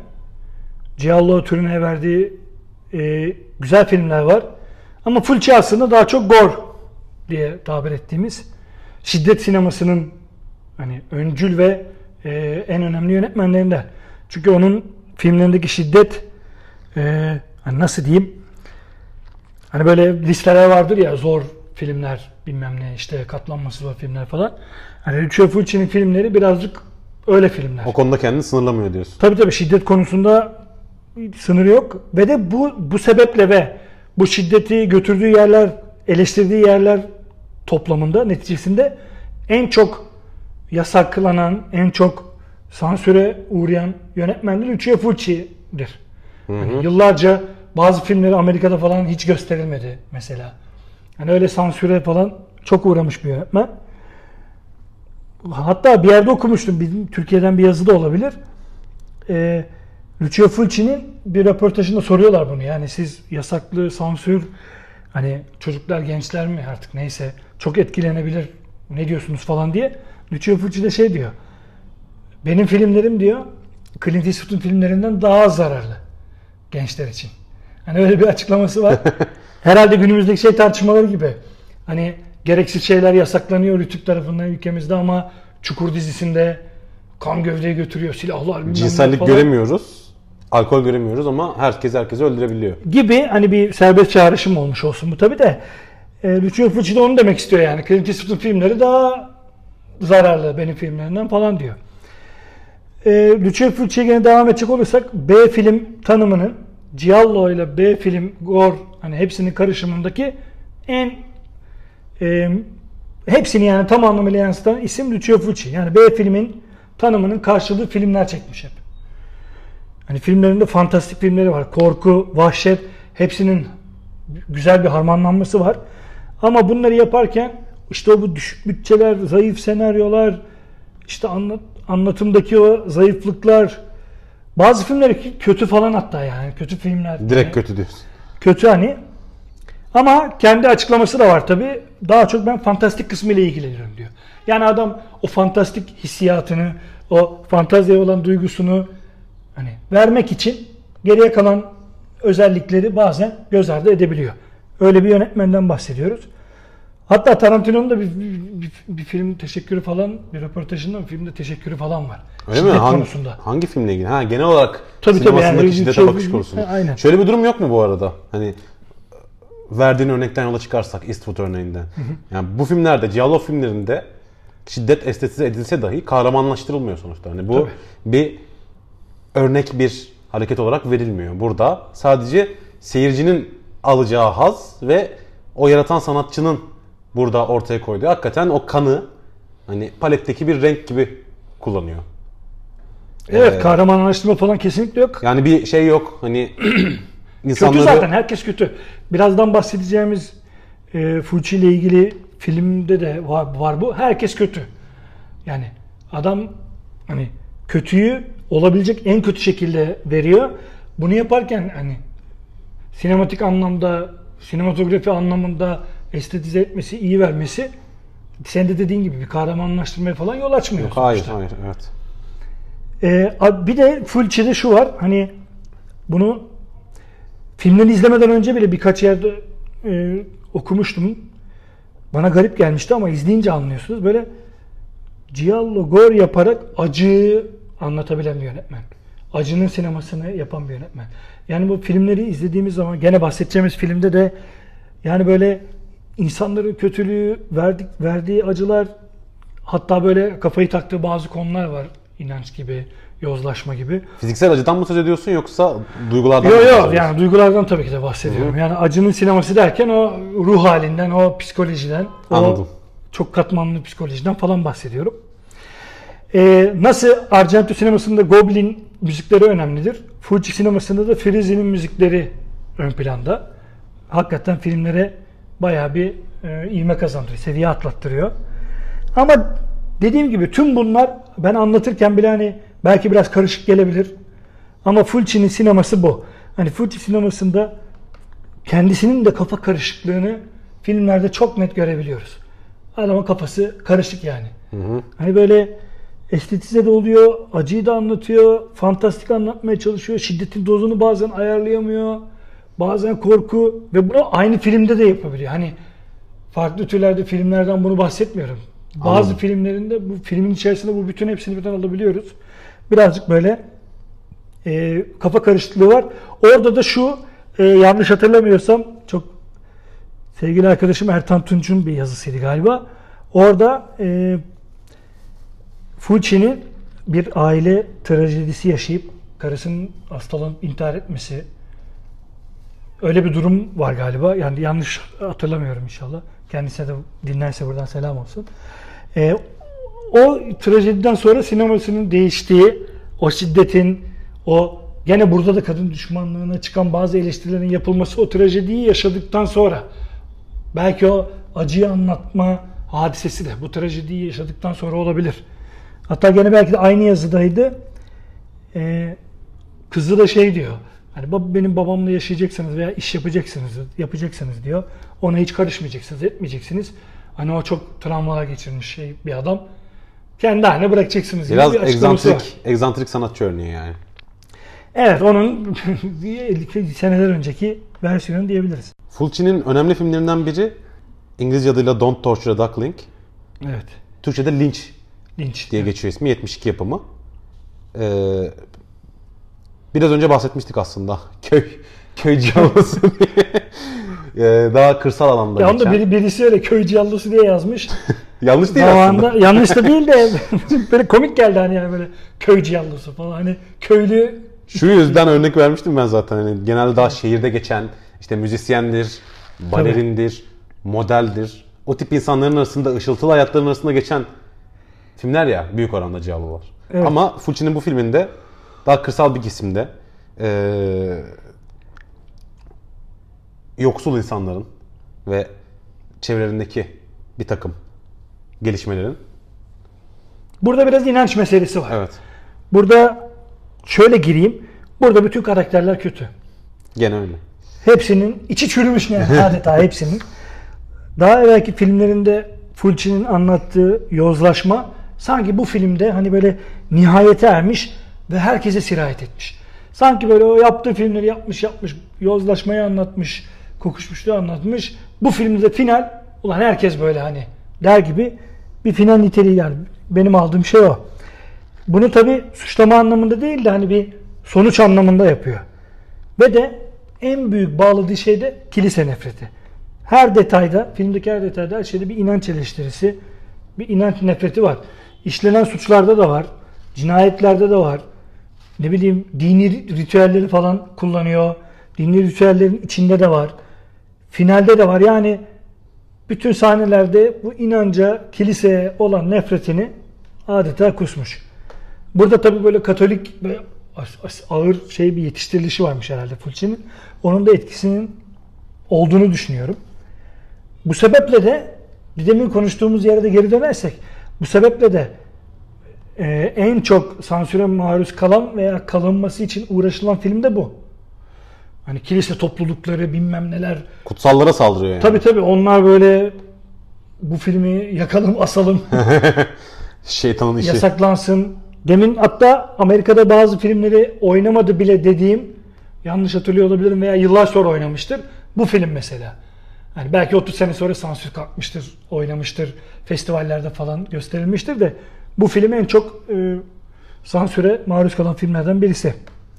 Giallo türüne verdiği e, güzel filmler var. Ama Fulci aslında daha çok gore diye tabir ettiğimiz şiddet sinemasının hani öncül ve e, en önemli yönetmenlerinden. Çünkü onun filmlerindeki şiddet e, hani nasıl diyeyim, hani böyle listeler vardır ya, zor filmler bilmem ne, işte katlanması zor filmler falan. Hani Lucio Fulci'nin filmleri birazcık öyle filmler. O konuda kendini sınırlamıyor diyorsun. Tabii tabii şiddet konusunda sınırı yok ve de bu bu sebeple ve bu şiddeti götürdüğü yerler, eleştirdiği yerler toplamında, neticesinde en çok yasaklanan, en çok sansüre uğrayan yönetmen de Lucio Fulci'dir. Hı hı. Yani yıllarca bazı filmleri Amerika'da falan hiç gösterilmedi mesela. Yani öyle sansüre falan çok uğramış bir yönetmen. Hatta bir yerde okumuştum, bizim Türkiye'den bir yazı da olabilir. Ee, Lucio Fulci'nin bir röportajında soruyorlar bunu. Yani siz yasaklı, sansür, hani çocuklar, gençler mi artık neyse çok etkilenebilir, ne diyorsunuz falan diye. Lucio Fulci de şey diyor. Benim filmlerim diyor, Clint Eastwood'un filmlerinden daha zararlı gençler için. Hani öyle bir açıklaması var. Herhalde günümüzdeki şey tartışmaları gibi. Hani gereksiz şeyler yasaklanıyor Rütük tarafından ülkemizde ama Çukur dizisinde kan gövdeyi götürüyor, silahlar bilmem ne Cinsellik falan göremiyoruz. Alkol göremiyoruz ama herkes herkesi öldürebiliyor. Gibi hani bir serbest çağrışım olmuş olsun bu tabi de. E, Lucio Fulci de onu demek istiyor yani. Clint Eastwood'un filmleri daha zararlı benim filmlerimden falan diyor. E, Lucio Fulci'ye gene devam edecek olursak B film tanımının Giallo ile B film, gore hani hepsinin karışımındaki en e, hepsini yani tam anlamıyla yansıtan isim Lucio Fulci. Yani B filmin tanımının karşılığı filmler çekmiş hep. Hani filmlerinde fantastik filmleri var. Korku, vahşet hepsinin güzel bir harmanlanması var. Ama bunları yaparken işte o bu düşük bütçeler, zayıf senaryolar, işte anlat, anlatımdaki o zayıflıklar, bazı filmler kötü falan hatta yani kötü filmler. Direkt yani, kötü diyorsun. Kötü hani. Ama kendi açıklaması da var tabi. Daha çok ben fantastik kısmı ile ilgileniyorum diyor. Yani adam o fantastik hissiyatını, o fantaziye olan duygusunu hani vermek için geriye kalan özellikleri bazen göz ardı edebiliyor. Öyle bir yönetmenden bahsediyoruz. Hatta Tarantino'nun da bir, bir, bir, bir film teşekkürü falan, bir röportajında bir filmde teşekkürü falan var. Öyle Şiddet mi? Hangi, konusunda. hangi filmle ilgili? Ha, genel olarak Tabii, sinemasındaki tabii yani, şiddete şey, bakış konusunda. aynen. Şöyle bir durum yok mu bu arada? Hani verdiğin örnekten yola çıkarsak, Eastwood örneğinden. Hı hı. Yani bu filmlerde, Giallo filmlerinde şiddet estetize edilse dahi kahramanlaştırılmıyor sonuçta. Hani bu tabii. bir örnek bir hareket olarak verilmiyor. Burada sadece seyircinin alacağı haz ve o yaratan sanatçının burada ortaya koyduğu hakikaten o kanı hani paletteki bir renk gibi kullanıyor. Evet, ee, kahramanlaştırma falan kesinlikle yok. Yani bir şey yok. Hani insanları... Kötü zaten, herkes kötü. Birazdan bahsedeceğimiz e, Fulci ile ilgili filmde de var, var bu. Herkes kötü. Yani adam hani kötüyü olabilecek en kötü şekilde veriyor. Bunu yaparken hani sinematik anlamda, sinematografi anlamında estetize etmesi, iyi vermesi, sen de dediğin gibi bir kahramanlaştırmaya falan yol açmıyor. Yok, hayır, hayır, evet. Ee, bir de Fulci'de şu var, hani bunu filmleri izlemeden önce bile birkaç yerde e, okumuştum. Bana garip gelmişti ama izleyince anlıyorsunuz. Böyle Giallo, gore yaparak acıyı anlatabilen bir yönetmen. Acının sinemasını yapan bir yönetmen. Yani bu filmleri izlediğimiz zaman, gene bahsedeceğimiz filmde de yani böyle insanların kötülüğü, verdik, verdiği acılar, hatta böyle kafayı taktığı bazı konular var. İnanç gibi, yozlaşma gibi. Fiziksel acıdan mı söz ediyorsun yoksa duygulardan yo, mı? Yok yok, yani duygulardan tabii ki de bahsediyorum. Hı-hı. Yani acının sineması derken o ruh halinden, o psikolojiden, Anladım. o çok katmanlı psikolojiden falan bahsediyorum. Ee, nasıl Argento sinemasında Goblin müzikleri önemlidir, Fulci sinemasında da Frizzi'nin müzikleri ön planda. Hakikaten filmlere bayağı bir e, ivme kazandırıyor, seviye atlattırıyor. Ama dediğim gibi tüm bunlar ben anlatırken bile hani belki biraz karışık gelebilir. Ama Fulci'nin sineması bu. Hani Fulci sinemasında kendisinin de kafa karışıklığını filmlerde çok net görebiliyoruz. Adamın kafası karışık yani. Hı hı. Hani böyle estetize de oluyor, acıyı da anlatıyor, fantastik anlatmaya çalışıyor, şiddetin dozunu bazen ayarlayamıyor, bazen korku ve bunu aynı filmde de yapabiliyor. Hani farklı türlerde filmlerden bunu bahsetmiyorum. Bazı Anladım. filmlerinde bu filmin içerisinde bu bütün hepsini birden alabiliyoruz. Birazcık böyle e, kafa karışıklığı var. Orada da şu e, yanlış hatırlamıyorsam çok sevgili arkadaşım Ertan Tunç'un bir yazısıydı galiba. Orada e, Fulci'nin bir aile trajedisi yaşayıp karısının hastalanıp intihar etmesi, Öyle bir durum var galiba. Yani yanlış hatırlamıyorum inşallah. Kendisine de dinlerse buradan selam olsun. Ee, o trajediden sonra sinemasının değiştiği, o şiddetin, o gene burada da kadın düşmanlığına çıkan bazı eleştirilerin yapılması o trajediyi yaşadıktan sonra belki o acıyı anlatma hadisesi de bu trajediyi yaşadıktan sonra olabilir. Hatta gene belki de aynı yazıdaydı. Ee, kızı da şey diyor. Hani benim babamla yaşayacaksınız veya iş yapacaksınız, yapacaksınız diyor. Ona hiç karışmayacaksınız, etmeyeceksiniz. Hani o çok travmalar geçirmiş şey bir adam. Kendi haline bırakacaksınız gibi biraz bir açıklaması var. egzantrik, egzantrik sanatçı örneği yani. Evet, onun seneler önceki versiyonu diyebiliriz. Fulci'nin önemli filmlerinden biri İngilizce adıyla Don't Torture a Duckling. Evet. Türkçe'de Lynch Lynch diye geçiyor ismi. yetmiş iki yapımı. Ee, biraz önce bahsetmiştik aslında. Köy köy canlısı diye. Ee, daha kırsal alanda ya geçen. Onda biri, birisi öyle köy canlısı diye yazmış. Yanlış değil Zamanında, aslında. yanlış da değil de böyle komik geldi hani yani böyle köy canlısı falan hani köylü. Şu yüzden örnek vermiştim ben zaten. Yani genelde daha şehirde geçen işte müzisyendir, balerindir, modeldir. O tip insanların arasında, ışıltılı hayatların arasında geçen filmler ya büyük oranda cevabı var. Evet. Ama Fulci'nin bu filminde daha kırsal bir kesimde ee, yoksul insanların ve çevrelerindeki bir takım gelişmelerin. Burada biraz inanç meselesi var. Evet. Burada şöyle gireyim. Burada bütün karakterler kötü. Gene öyle. Hepsinin içi çürümüş yani adeta hepsinin. Daha evvelki filmlerinde Fulci'nin anlattığı yozlaşma sanki bu filmde hani böyle nihayete ermiş ve herkese sirayet etmiş. Sanki böyle o yaptığı filmleri yapmış yapmış, yozlaşmayı anlatmış, kokuşmuşluğu anlatmış. Bu filmde de final, ulan herkes böyle hani der gibi bir final niteliği yani benim aldığım şey o. Bunu tabii suçlama anlamında değil de hani bir sonuç anlamında yapıyor. Ve de en büyük bağladığı şey de kilise nefreti. Her detayda, filmdeki her detayda her şeyde bir inanç eleştirisi, bir inanç nefreti var. İşlenen suçlarda da var, cinayetlerde de var. Ne bileyim dini ritüelleri falan kullanıyor. Dini ritüellerin içinde de var. Finalde de var. Yani bütün sahnelerde bu inanca, kiliseye olan nefretini adeta kusmuş. Burada tabii böyle Katolik ve ağır şey bir yetiştirilişi varmış herhalde Fulci'nin. Onun da etkisinin olduğunu düşünüyorum. Bu sebeple de demin konuştuğumuz yere de geri dönersek bu sebeple de e, en çok sansüre maruz kalan veya kalınması için uğraşılan film de bu. Hani kilise toplulukları bilmem neler. Kutsallara saldırıyor yani. Tabii tabii onlar böyle bu filmi yakalım asalım. Şeytanın işi. Yasaklansın. Demin hatta Amerika'da bazı filmleri oynamadı bile dediğim, yanlış hatırlıyor olabilirim veya yıllar sonra oynamıştır. Bu film mesela. Yani belki otuz sene sonra sansür kalkmıştır, oynamıştır, festivallerde falan gösterilmiştir de bu film en çok e, sansüre maruz kalan filmlerden birisi.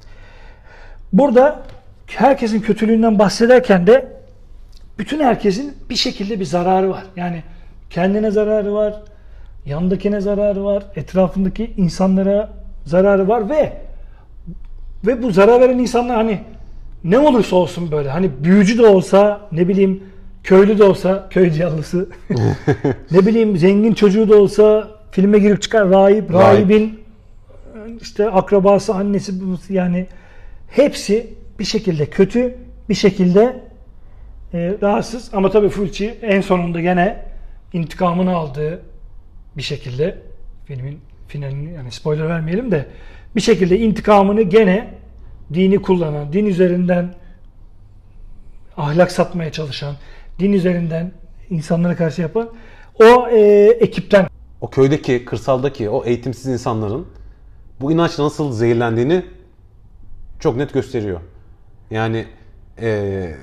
Burada herkesin kötülüğünden bahsederken de bütün herkesin bir şekilde bir zararı var. Yani kendine zararı var, yandakine zararı var, etrafındaki insanlara zararı var ve ve bu zarar veren insanlar hani ne olursa olsun böyle hani büyücü de olsa ne bileyim köylü de olsa köy canlısı ne bileyim zengin çocuğu da olsa filme girip çıkan rahip, rahibin işte akrabası, annesi babası yani hepsi bir şekilde kötü, bir şekilde e, rahatsız ama tabii Fulci en sonunda gene intikamını aldığı bir şekilde filmin finalini yani spoiler vermeyelim de bir şekilde intikamını gene dini kullanan, din üzerinden ahlak satmaya çalışan, din üzerinden insanlara karşı yapan o e, ekipten. O köydeki, kırsaldaki o eğitimsiz insanların bu inançla nasıl zehirlendiğini çok net gösteriyor. Yani e,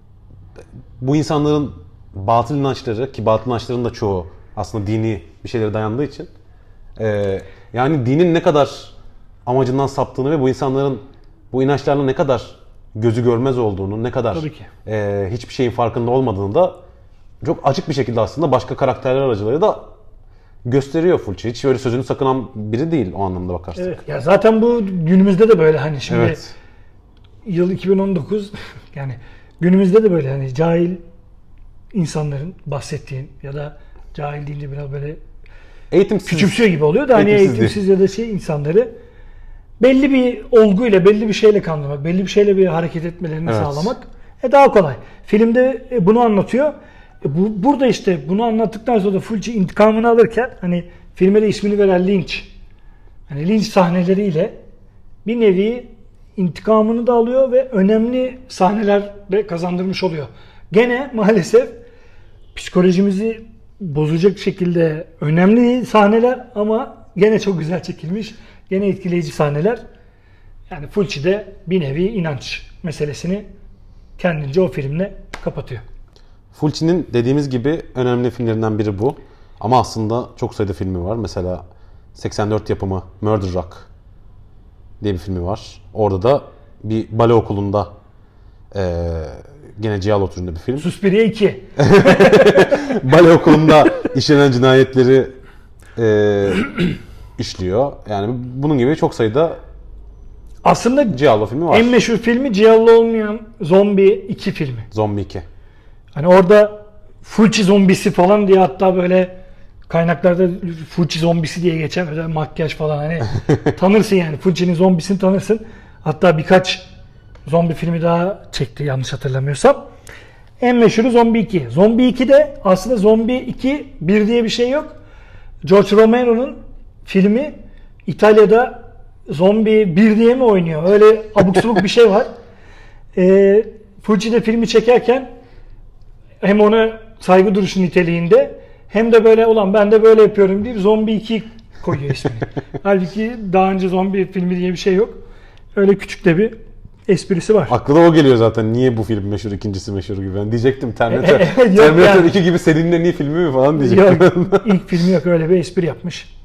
bu insanların batıl inançları ki batıl inançların da çoğu aslında dini bir şeylere dayandığı için e, yani dinin ne kadar amacından saptığını ve bu insanların bu inançlarla ne kadar gözü görmez olduğunu, ne kadar e, hiçbir şeyin farkında olmadığını da çok açık bir şekilde aslında başka karakterler aracılığıyla da gösteriyor Fulci. Hiç öyle sözünü sakınan biri değil o anlamda bakarsak. Evet. Ya zaten bu günümüzde de böyle hani şimdi evet. Yıl iki bin on dokuz yani günümüzde de böyle hani cahil insanların bahsettiğin ya da cahil deyince biraz böyle Eğitimsiz. küçümsüyor gibi oluyor da hani Eğitimsiz eğitimsiz ya da şey insanları belli bir olguyla, belli bir şeyle kandırmak, belli bir şeyle bir hareket etmelerini Evet. sağlamak e, daha kolay. Filmde e, bunu anlatıyor. E, bu, burada işte bunu anlattıktan sonra da Fulci intikamını alırken hani filme de ismini veren linç. Hani linç sahneleriyle bir nevi intikamını da alıyor ve önemli sahneler de kazandırmış oluyor. Gene maalesef psikolojimizi bozacak şekilde önemli sahneler ama gene çok güzel çekilmiş. Gene etkileyici sahneler. Yani Fulci de bir nevi inanç meselesini kendince o filmle kapatıyor. Fulci'nin dediğimiz gibi önemli filmlerinden biri bu. Ama aslında çok sayıda filmi var. Mesela seksen dört yapımı Murder Rock diye bir filmi var. Orada da bir bale okulunda ee, gene Giallo türünde bir film. Suspiria iki. Bale okulunda işlenen cinayetleri ee, işliyor. Yani bunun gibi çok sayıda Aslında Giallo filmi var. en meşhur filmi Giallo olmayan Zombi iki filmi. Zombi iki. Hani orada Fulci zombisi falan diye hatta böyle kaynaklarda Fulci zombisi diye geçen özel makyaj falan hani tanırsın yani. Fulci'nin zombisini tanırsın. Hatta birkaç zombi filmi daha çekti yanlış hatırlamıyorsam. En meşhuru Zombi iki. Zombi iki'de aslında Zombi iki bir diye bir şey yok. George Romero'nun filmi İtalya'da Zombi bir diye mi oynuyor? Öyle abuk subuk bir şey var. E, Fulci de filmi çekerken hem ona saygı duruşu niteliğinde hem de böyle ulan ben de böyle yapıyorum deyip Zombi iki koyuyor ismini. Halbuki daha önce Zombi filmi diye bir şey yok. Öyle küçük de bir esprisi var. Aklıma o geliyor zaten. Niye bu film meşhur, ikincisi meşhur gibi. Ben diyecektim Terminator, Yok Terminator yani. iki gibi serinin en iyi filmi mi falan diyecektim. Yok, ilk filmi yok, öyle bir espri yapmış.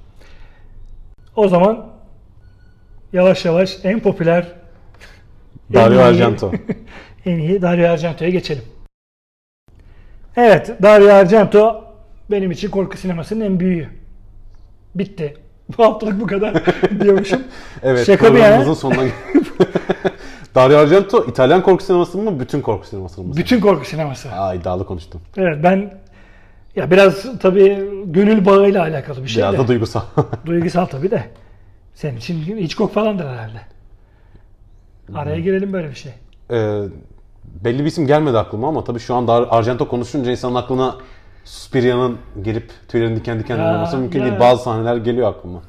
O zaman yavaş yavaş en popüler Dario en iyi- Argento. en iyi Dario Argento'ya geçelim. Evet, Dario Argento benim için korku sinemasının en büyüğü. Bitti. Bu haftalık bu kadar diyormuşum. Evet, Şaka bir yana. programımızın sonuna Dario Argento İtalyan korku sineması mı, bütün korku sineması mı? Bütün korku sineması. Aa, iddialı konuştum. Evet, ben ya biraz tabii gönül bağıyla alakalı bir şey Biraz de. da duygusal. Duygusal tabii de. Senin için Hitchcock falandır herhalde. Araya girelim böyle bir şey. Ee, belli bir isim gelmedi aklıma ama tabii şu an Dario Argento konuşunca insanın aklına Suspiria'nın gelip tüylerini diken diken Ya, olması mümkün ya. değil. Bazı sahneler geliyor aklıma.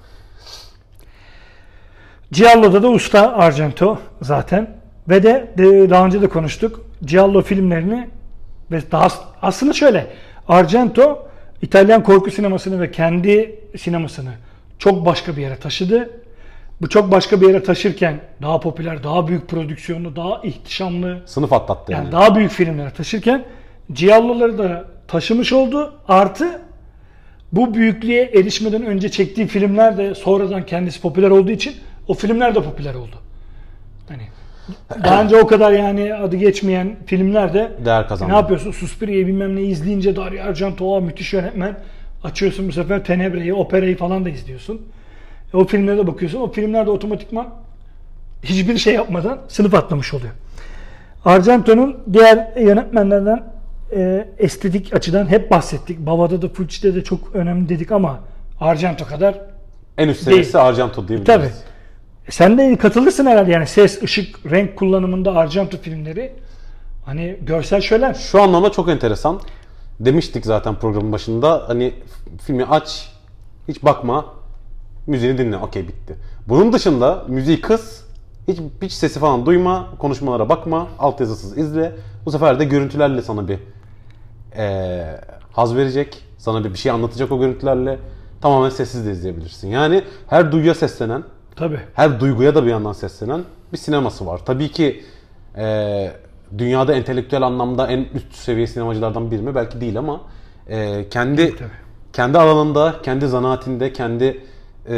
Giallo'da da usta Argento zaten. Ve de, de daha önce de konuştuk. Giallo filmlerini ve daha aslında şöyle, Argento İtalyan korku sinemasını ve kendi sinemasını çok başka bir yere taşıdı. Bu çok başka bir yere taşırken daha popüler, daha büyük prodüksiyonlu, daha ihtişamlı, Sınıf atlattı yani. yani daha büyük filmlere taşırken Giallo'ları da taşımış oldu. Artı bu büyüklüğe erişmeden önce çektiği filmler de sonradan kendisi popüler olduğu için o filmler de popüler oldu. Hani daha önce o kadar yani adı geçmeyen filmler de Değer kazandı. ne yapıyorsun? Suspiria'yı bilmem ne izleyince Dario Argento o müthiş yönetmen. Açıyorsun bu sefer Tenebre'yi, Opera'yı falan da izliyorsun. E, o filmlere de bakıyorsun. O filmler de otomatikman hiçbir şey yapmadan sınıf atlamış oluyor. Argento'nun diğer yönetmenlerden e, estetik açıdan hep bahsettik. Bava'da da Fulci'de de çok önemli dedik ama Argento kadar En üst Değil. seviyesi Argento diyebiliriz. tabii. Sen de katılırsın herhalde yani ses, ışık, renk kullanımında Argento filmleri hani görsel şölen. Şu anlamda çok enteresan. Demiştik zaten programın başında. Hani filmi aç, hiç bakma, müziğini dinle. Okey, bitti. Bunun dışında müziği kıs, hiç, hiç sesi falan duyma, konuşmalara bakma, altyazısız izle. Bu sefer de görüntülerle sana bir ee, haz verecek. Sana bir, bir şey anlatacak o görüntülerle. Tamamen sessiz de izleyebilirsin. Yani her duyuya seslenen, Tabii. her duyguya da bir yandan seslenen bir sineması var. Tabii ki e, dünyada entelektüel anlamda en üst seviye sinemacılardan biri mi? Belki değil ama e, kendi Tabii. kendi alanında, kendi zanaatinde, kendi e,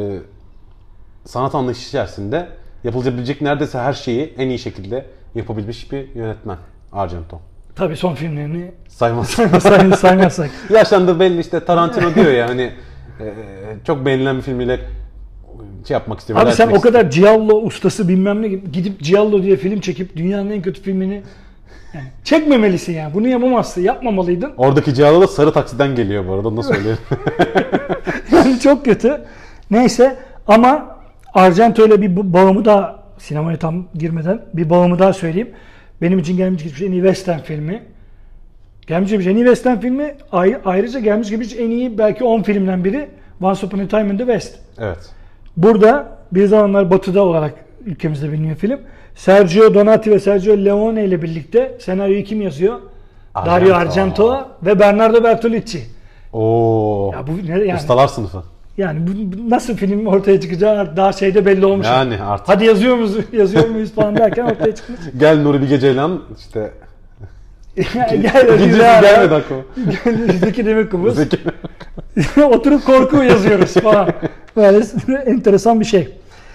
sanat anlayışı içerisinde yapılabilecek neredeyse her şeyi en iyi şekilde yapabilmiş bir yönetmen Argento. Tabii son filmlerini Saymazsak. say- saymazsak. Yaşlandı belli, işte Tarantino diyor ya hani e, çok beğenilen bir filmiyle şey yapmak istiyor. Abi veda sen etmek o kadar Giallo ustası bilmem ne gibi gidip Giallo diye film çekip dünyanın en kötü filmini Yani çekmemelisin yani. Bunu yapamazsın. Yapmamalıydın. Oradaki Giallo da sarı taksiden geliyor bu arada. Onu da söyleyeyim. Yani çok kötü. Neyse ama Argento ile bir bağımı daha, sinemaya tam girmeden bir bağımı daha söyleyeyim. Benim için gelmiş geçmiş en iyi western filmi. Gelmiş geçmiş en iyi western filmi. Ayrıca gelmiş geçmiş en iyi belki on filmden biri Once Upon a Time in the West. Evet. Burada bir zamanlar Batı'da olarak ülkemizde biliniyor film. Sergio Donati ve Sergio Leone ile birlikte senaryoyu kim yazıyor? Argento. Dario Argento ve Bernardo Bertolucci. Oo. Ya bu ne yani? Ustalar sınıfı. Yani bu nasıl film ortaya çıkacağı daha şeyde belli olmuş. Yani artık. Hadi yazıyor muyuz, yazıyor muyuz falan derken ortaya çıkmış. Gel Nuri Bilge Ceylan işte. Gel İkincisi gelmedi aklıma. Zeki Demirkubuz. Zeki. Oturup korku yazıyoruz falan. Böyle enteresan bir şey.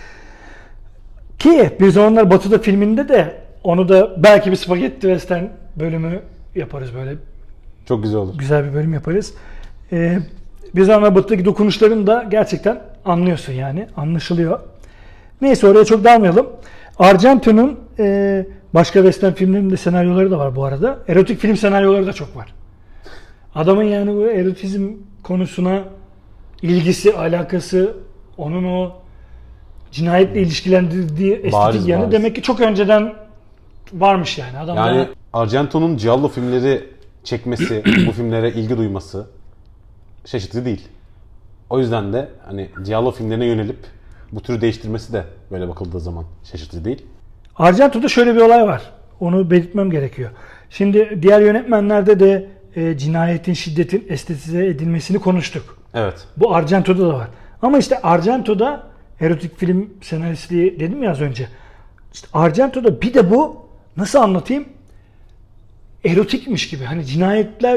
Ki bir zamanlar Batı'da filminde de onu da belki bir spagetti western bölümü yaparız böyle. Çok güzel olur. Güzel bir bölüm yaparız. Ee, bir zamanlar Batı'daki dokunuşlarını da gerçekten anlıyorsun yani. Anlaşılıyor. Neyse oraya çok dalmayalım. Argento'nun e, başka western filmlerinde senaryoları da var bu arada. Erotik film senaryoları da çok var. Adamın yani bu erotizm konusuna ilgisi, alakası, onun o cinayetle ilişkilendirdiği estetik Bariz, yanı bariz. demek ki çok önceden varmış yani. Adam Yani daha... Argento'nun Giallo filmleri çekmesi, bu filmlere ilgi duyması şaşırtıcı değil. O yüzden de hani Giallo filmlerine yönelip bu türü değiştirmesi de böyle bakıldığı zaman şaşırtıcı değil. Argento'da şöyle bir olay var. Onu belirtmem gerekiyor. Şimdi diğer yönetmenlerde de e, cinayetin, şiddetin estetize edilmesini konuştuk. Evet. Bu Argento'da da var. Ama işte Argento'da erotik film senaristliği dedim ya az önce. İşte Argento'da bir de bu nasıl anlatayım? Erotikmiş gibi. Hani cinayetler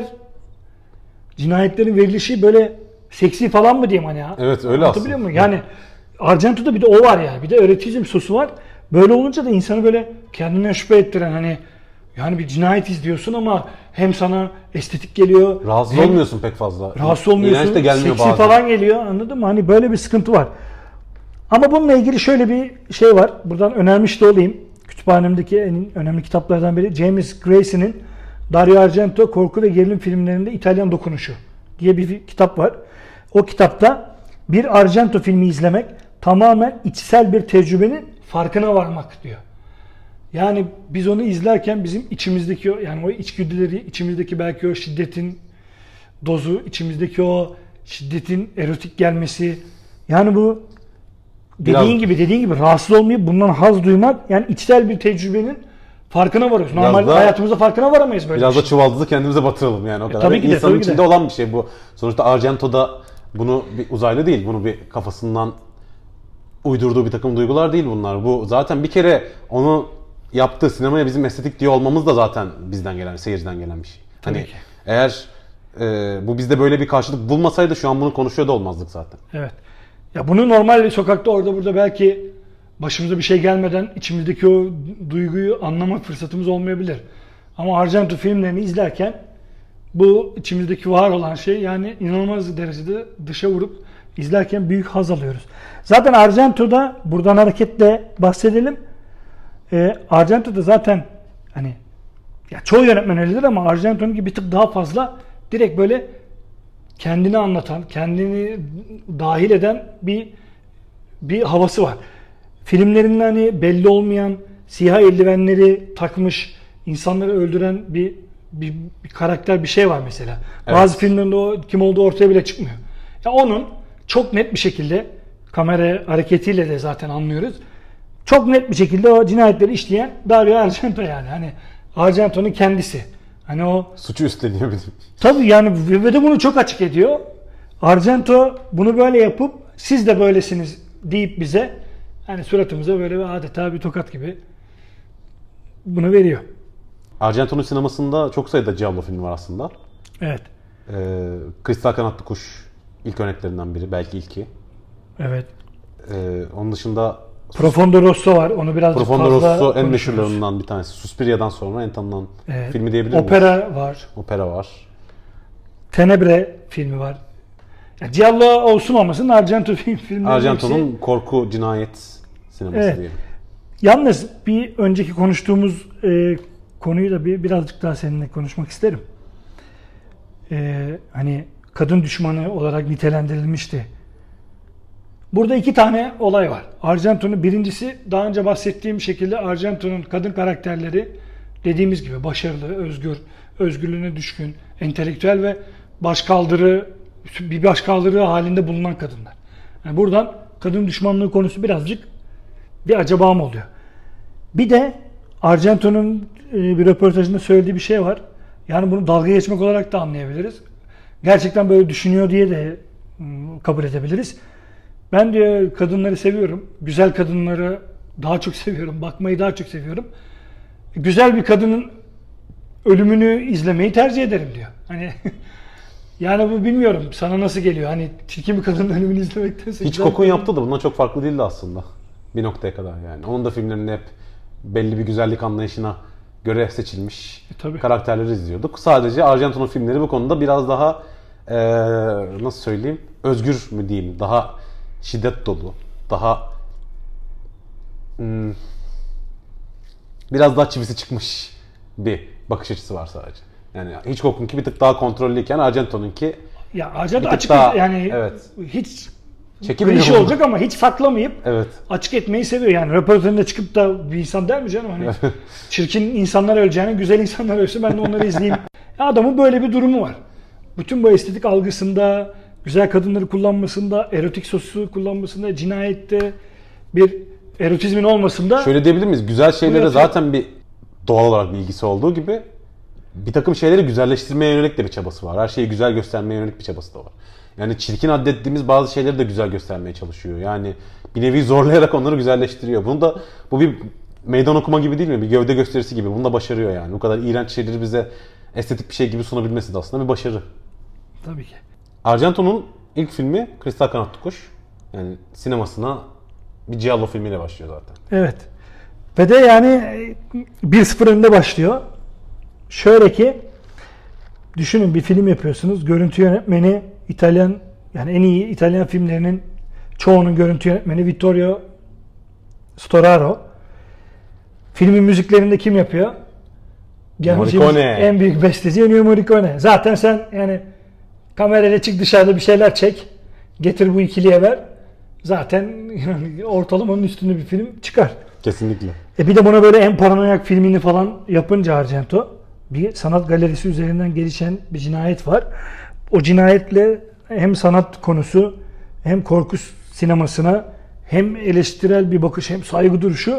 cinayetlerin verilişi böyle seksi falan mı diyeyim hani ya? Evet öyle Anlatabiliyor aslında. muyum? Yani Argento'da bir de o var yani. Bir de erotizm sosu var. Böyle olunca da insanı böyle kendine şüphe ettiren hani yani bir cinayet izliyorsun ama hem sana estetik geliyor. Rahatsız hem olmuyorsun pek fazla. rahatsız olmuyorsun. İğrenç de gelmiyor Seksi bazen. falan geliyor anladın mı? Hani böyle bir sıkıntı var. Ama bununla ilgili şöyle bir şey var. Buradan önermiş de olayım. Kütüphanemdeki en önemli kitaplardan biri James Grayson Dario Argento Korku ve Gerilim Filmlerinde İtalyan Dokunuşu diye bir kitap var. O kitapta bir Argento filmi izlemek tamamen içsel bir tecrübenin farkına varmak diyor. Yani biz onu izlerken bizim içimizdeki o yani o içgüdüleri, içimizdeki belki o şiddetin dozu, içimizdeki o şiddetin erotik gelmesi yani bu dediğin Biraz, gibi dediğin gibi rahatsız olmayıp bundan haz duymak yani içsel bir tecrübenin farkına varıyoruz. Normal da- hayatımızda farkına varamayız böyle Biraz bir da şey. çuvaldızı kendimize batıralım yani o kadar. tabii ki de, İnsanın tabii ki de. içinde olan bir şey bu. Sonuçta Argento'da bunu bir uzaylı değil. Bunu bir kafasından uydurduğu bir takım duygular değil bunlar. Bu zaten bir kere onu yaptığı sinemaya bizim estetik diye olmamız da zaten bizden gelen, seyirciden gelen bir şey. Tabii Hani ki. eğer e, bu bizde böyle bir karşılık bulmasaydı şu an bunu konuşuyor da olmazdık zaten. Evet. Ya bunu normal sokakta orada burada belki başımıza bir şey gelmeden içimizdeki o duyguyu anlama fırsatımız olmayabilir. Ama Argento filmlerini izlerken bu içimizdeki var olan şey yani inanılmaz derecede dışa vurup izlerken büyük haz alıyoruz. Zaten Argento'da buradan hareketle bahsedelim. Ee, Argento'da zaten hani ya çoğu yönetmen öyledir ama Argento'nun gibi bir tık daha fazla direkt böyle kendini anlatan, kendini dahil eden bir bir havası var. Filmlerinde hani belli olmayan siyah eldivenleri takmış insanları öldüren bir bir, bir karakter bir şey var mesela. Evet. Bazı filmlerinde o kim olduğu ortaya bile çıkmıyor. Ya onun çok net bir şekilde kamera hareketiyle de zaten anlıyoruz. Çok net bir şekilde o cinayetleri işleyen Dario Argento yani. Hani Argento'nun kendisi. Hani o Suçu üstleniyor bizim. tabii yani ve de bunu çok açık ediyor. Argento bunu böyle yapıp siz de böylesiniz deyip bize hani suratımıza böyle bir adeta bir tokat gibi bunu veriyor. Argento'nun sinemasında çok sayıda Giallo filmi var aslında. Evet. Ee, Kristal Kanatlı Kuş ilk örneklerinden biri, belki ilki. Evet. Ee, onun dışında Profondo Rosso var. Onu biraz Profondo fazla Rosso en konuşuruz. meşhurlarından bir tanesi. Suspiria'dan sonra en tanınan Evet. filmi diyebilir miyiz? Opera var. Opera var. Tenebre filmi var. Yani Giallo olsun olmasın Argento film filmleri Argento'nun hepsi- korku, cinayet sineması Evet. diyelim. Yalnız bir önceki konuştuğumuz e, konuyu da bir birazcık daha seninle konuşmak isterim. Ee, hani kadın düşmanı olarak nitelendirilmişti. Burada iki tane olay var. Argento'nun birincisi, daha önce bahsettiğim şekilde Argento'nun kadın karakterleri dediğimiz gibi başarılı, özgür, özgürlüğüne düşkün, entelektüel ve başkaldırı bir başkaldırı halinde bulunan kadınlar. Yani buradan kadın düşmanlığı konusu birazcık bir acabam oluyor. Bir de Argento'nun bir röportajında söylediği bir şey var. Yani bunu dalga geçmek olarak da anlayabiliriz. Gerçekten böyle düşünüyor diye de kabul edebiliriz. Ben diyor kadınları seviyorum. Güzel kadınları daha çok seviyorum. Bakmayı daha çok seviyorum. Güzel bir kadının ölümünü izlemeyi tercih ederim diyor. Hani yani bu bilmiyorum sana nasıl geliyor. Hani çirkin bir kadının ölümünü izlemektense. Hiç kokun yaptı da bundan çok farklı değildi aslında. Bir noktaya kadar yani. Onun da filmlerinde hep belli bir güzellik anlayışına göre seçilmiş e, tabii. karakterleri izliyorduk. Sadece Argento'nun filmleri bu konuda biraz daha ee, nasıl söyleyeyim, özgür mü diyeyim, daha şiddet dolu, daha hmm, biraz daha çivisi çıkmış bir bakış açısı var sadece. Yani Hitchcock'unki bir tık daha kontrollüyken Argento'nunki ya Argento bir tık açık daha, yani evet, hiç çekimli klişe olacak ama hiç saklamayıp evet, açık etmeyi seviyor. Yani röportajında çıkıp da bir insan der mi canım hani çirkin insanlar öleceğine güzel insanlar ölse ben de onları izleyeyim. Adamın böyle bir durumu var. Bütün bu estetik algısında, güzel kadınları kullanmasında, erotik sosu kullanmasında, cinayette bir erotizmin olmasında. Şöyle diyebilir miyiz? Güzel şeylere zaten bir doğal olarak bir ilgisi olduğu gibi bir takım şeyleri güzelleştirmeye yönelik de bir çabası var. Her şeyi güzel göstermeye yönelik bir çabası da var. Yani çirkin addettiğimiz bazı şeyleri de güzel göstermeye çalışıyor. Yani bir nevi zorlayarak onları güzelleştiriyor. Bunu da, bu bir meydan okuma gibi değil mi? Bir gövde gösterisi gibi. Bunu da başarıyor yani. Bu kadar iğrenç şeyleri bize estetik bir şey gibi sunabilmesi de aslında bir başarı. Tabii ki. Argento'nun ilk filmi Kristal Kanatlı Kuş. Yani sinemasına bir Giallo filmiyle başlıyor zaten. Evet. Ve de yani bir sıfır önde başlıyor. Şöyle ki düşünün, bir film yapıyorsunuz. Görüntü yönetmeni İtalyan, yani en iyi İtalyan filmlerinin çoğunun görüntü yönetmeni Vittorio Storaro. Filmin müziklerini de kim yapıyor? Morricone. En büyük besteci Ennio Morricone. Zaten sen yani kamerayla çık dışarıda bir şeyler çek. Getir bu ikiliye ver. Zaten yani ortalamanın üstünde bir film çıkar. Kesinlikle. E bir de buna böyle en paranoyak filmini falan yapınca Argento, bir sanat galerisi üzerinden gelişen bir cinayet var. O cinayetle hem sanat konusu, hem korku sinemasına, hem eleştirel bir bakış, hem saygı duruşu,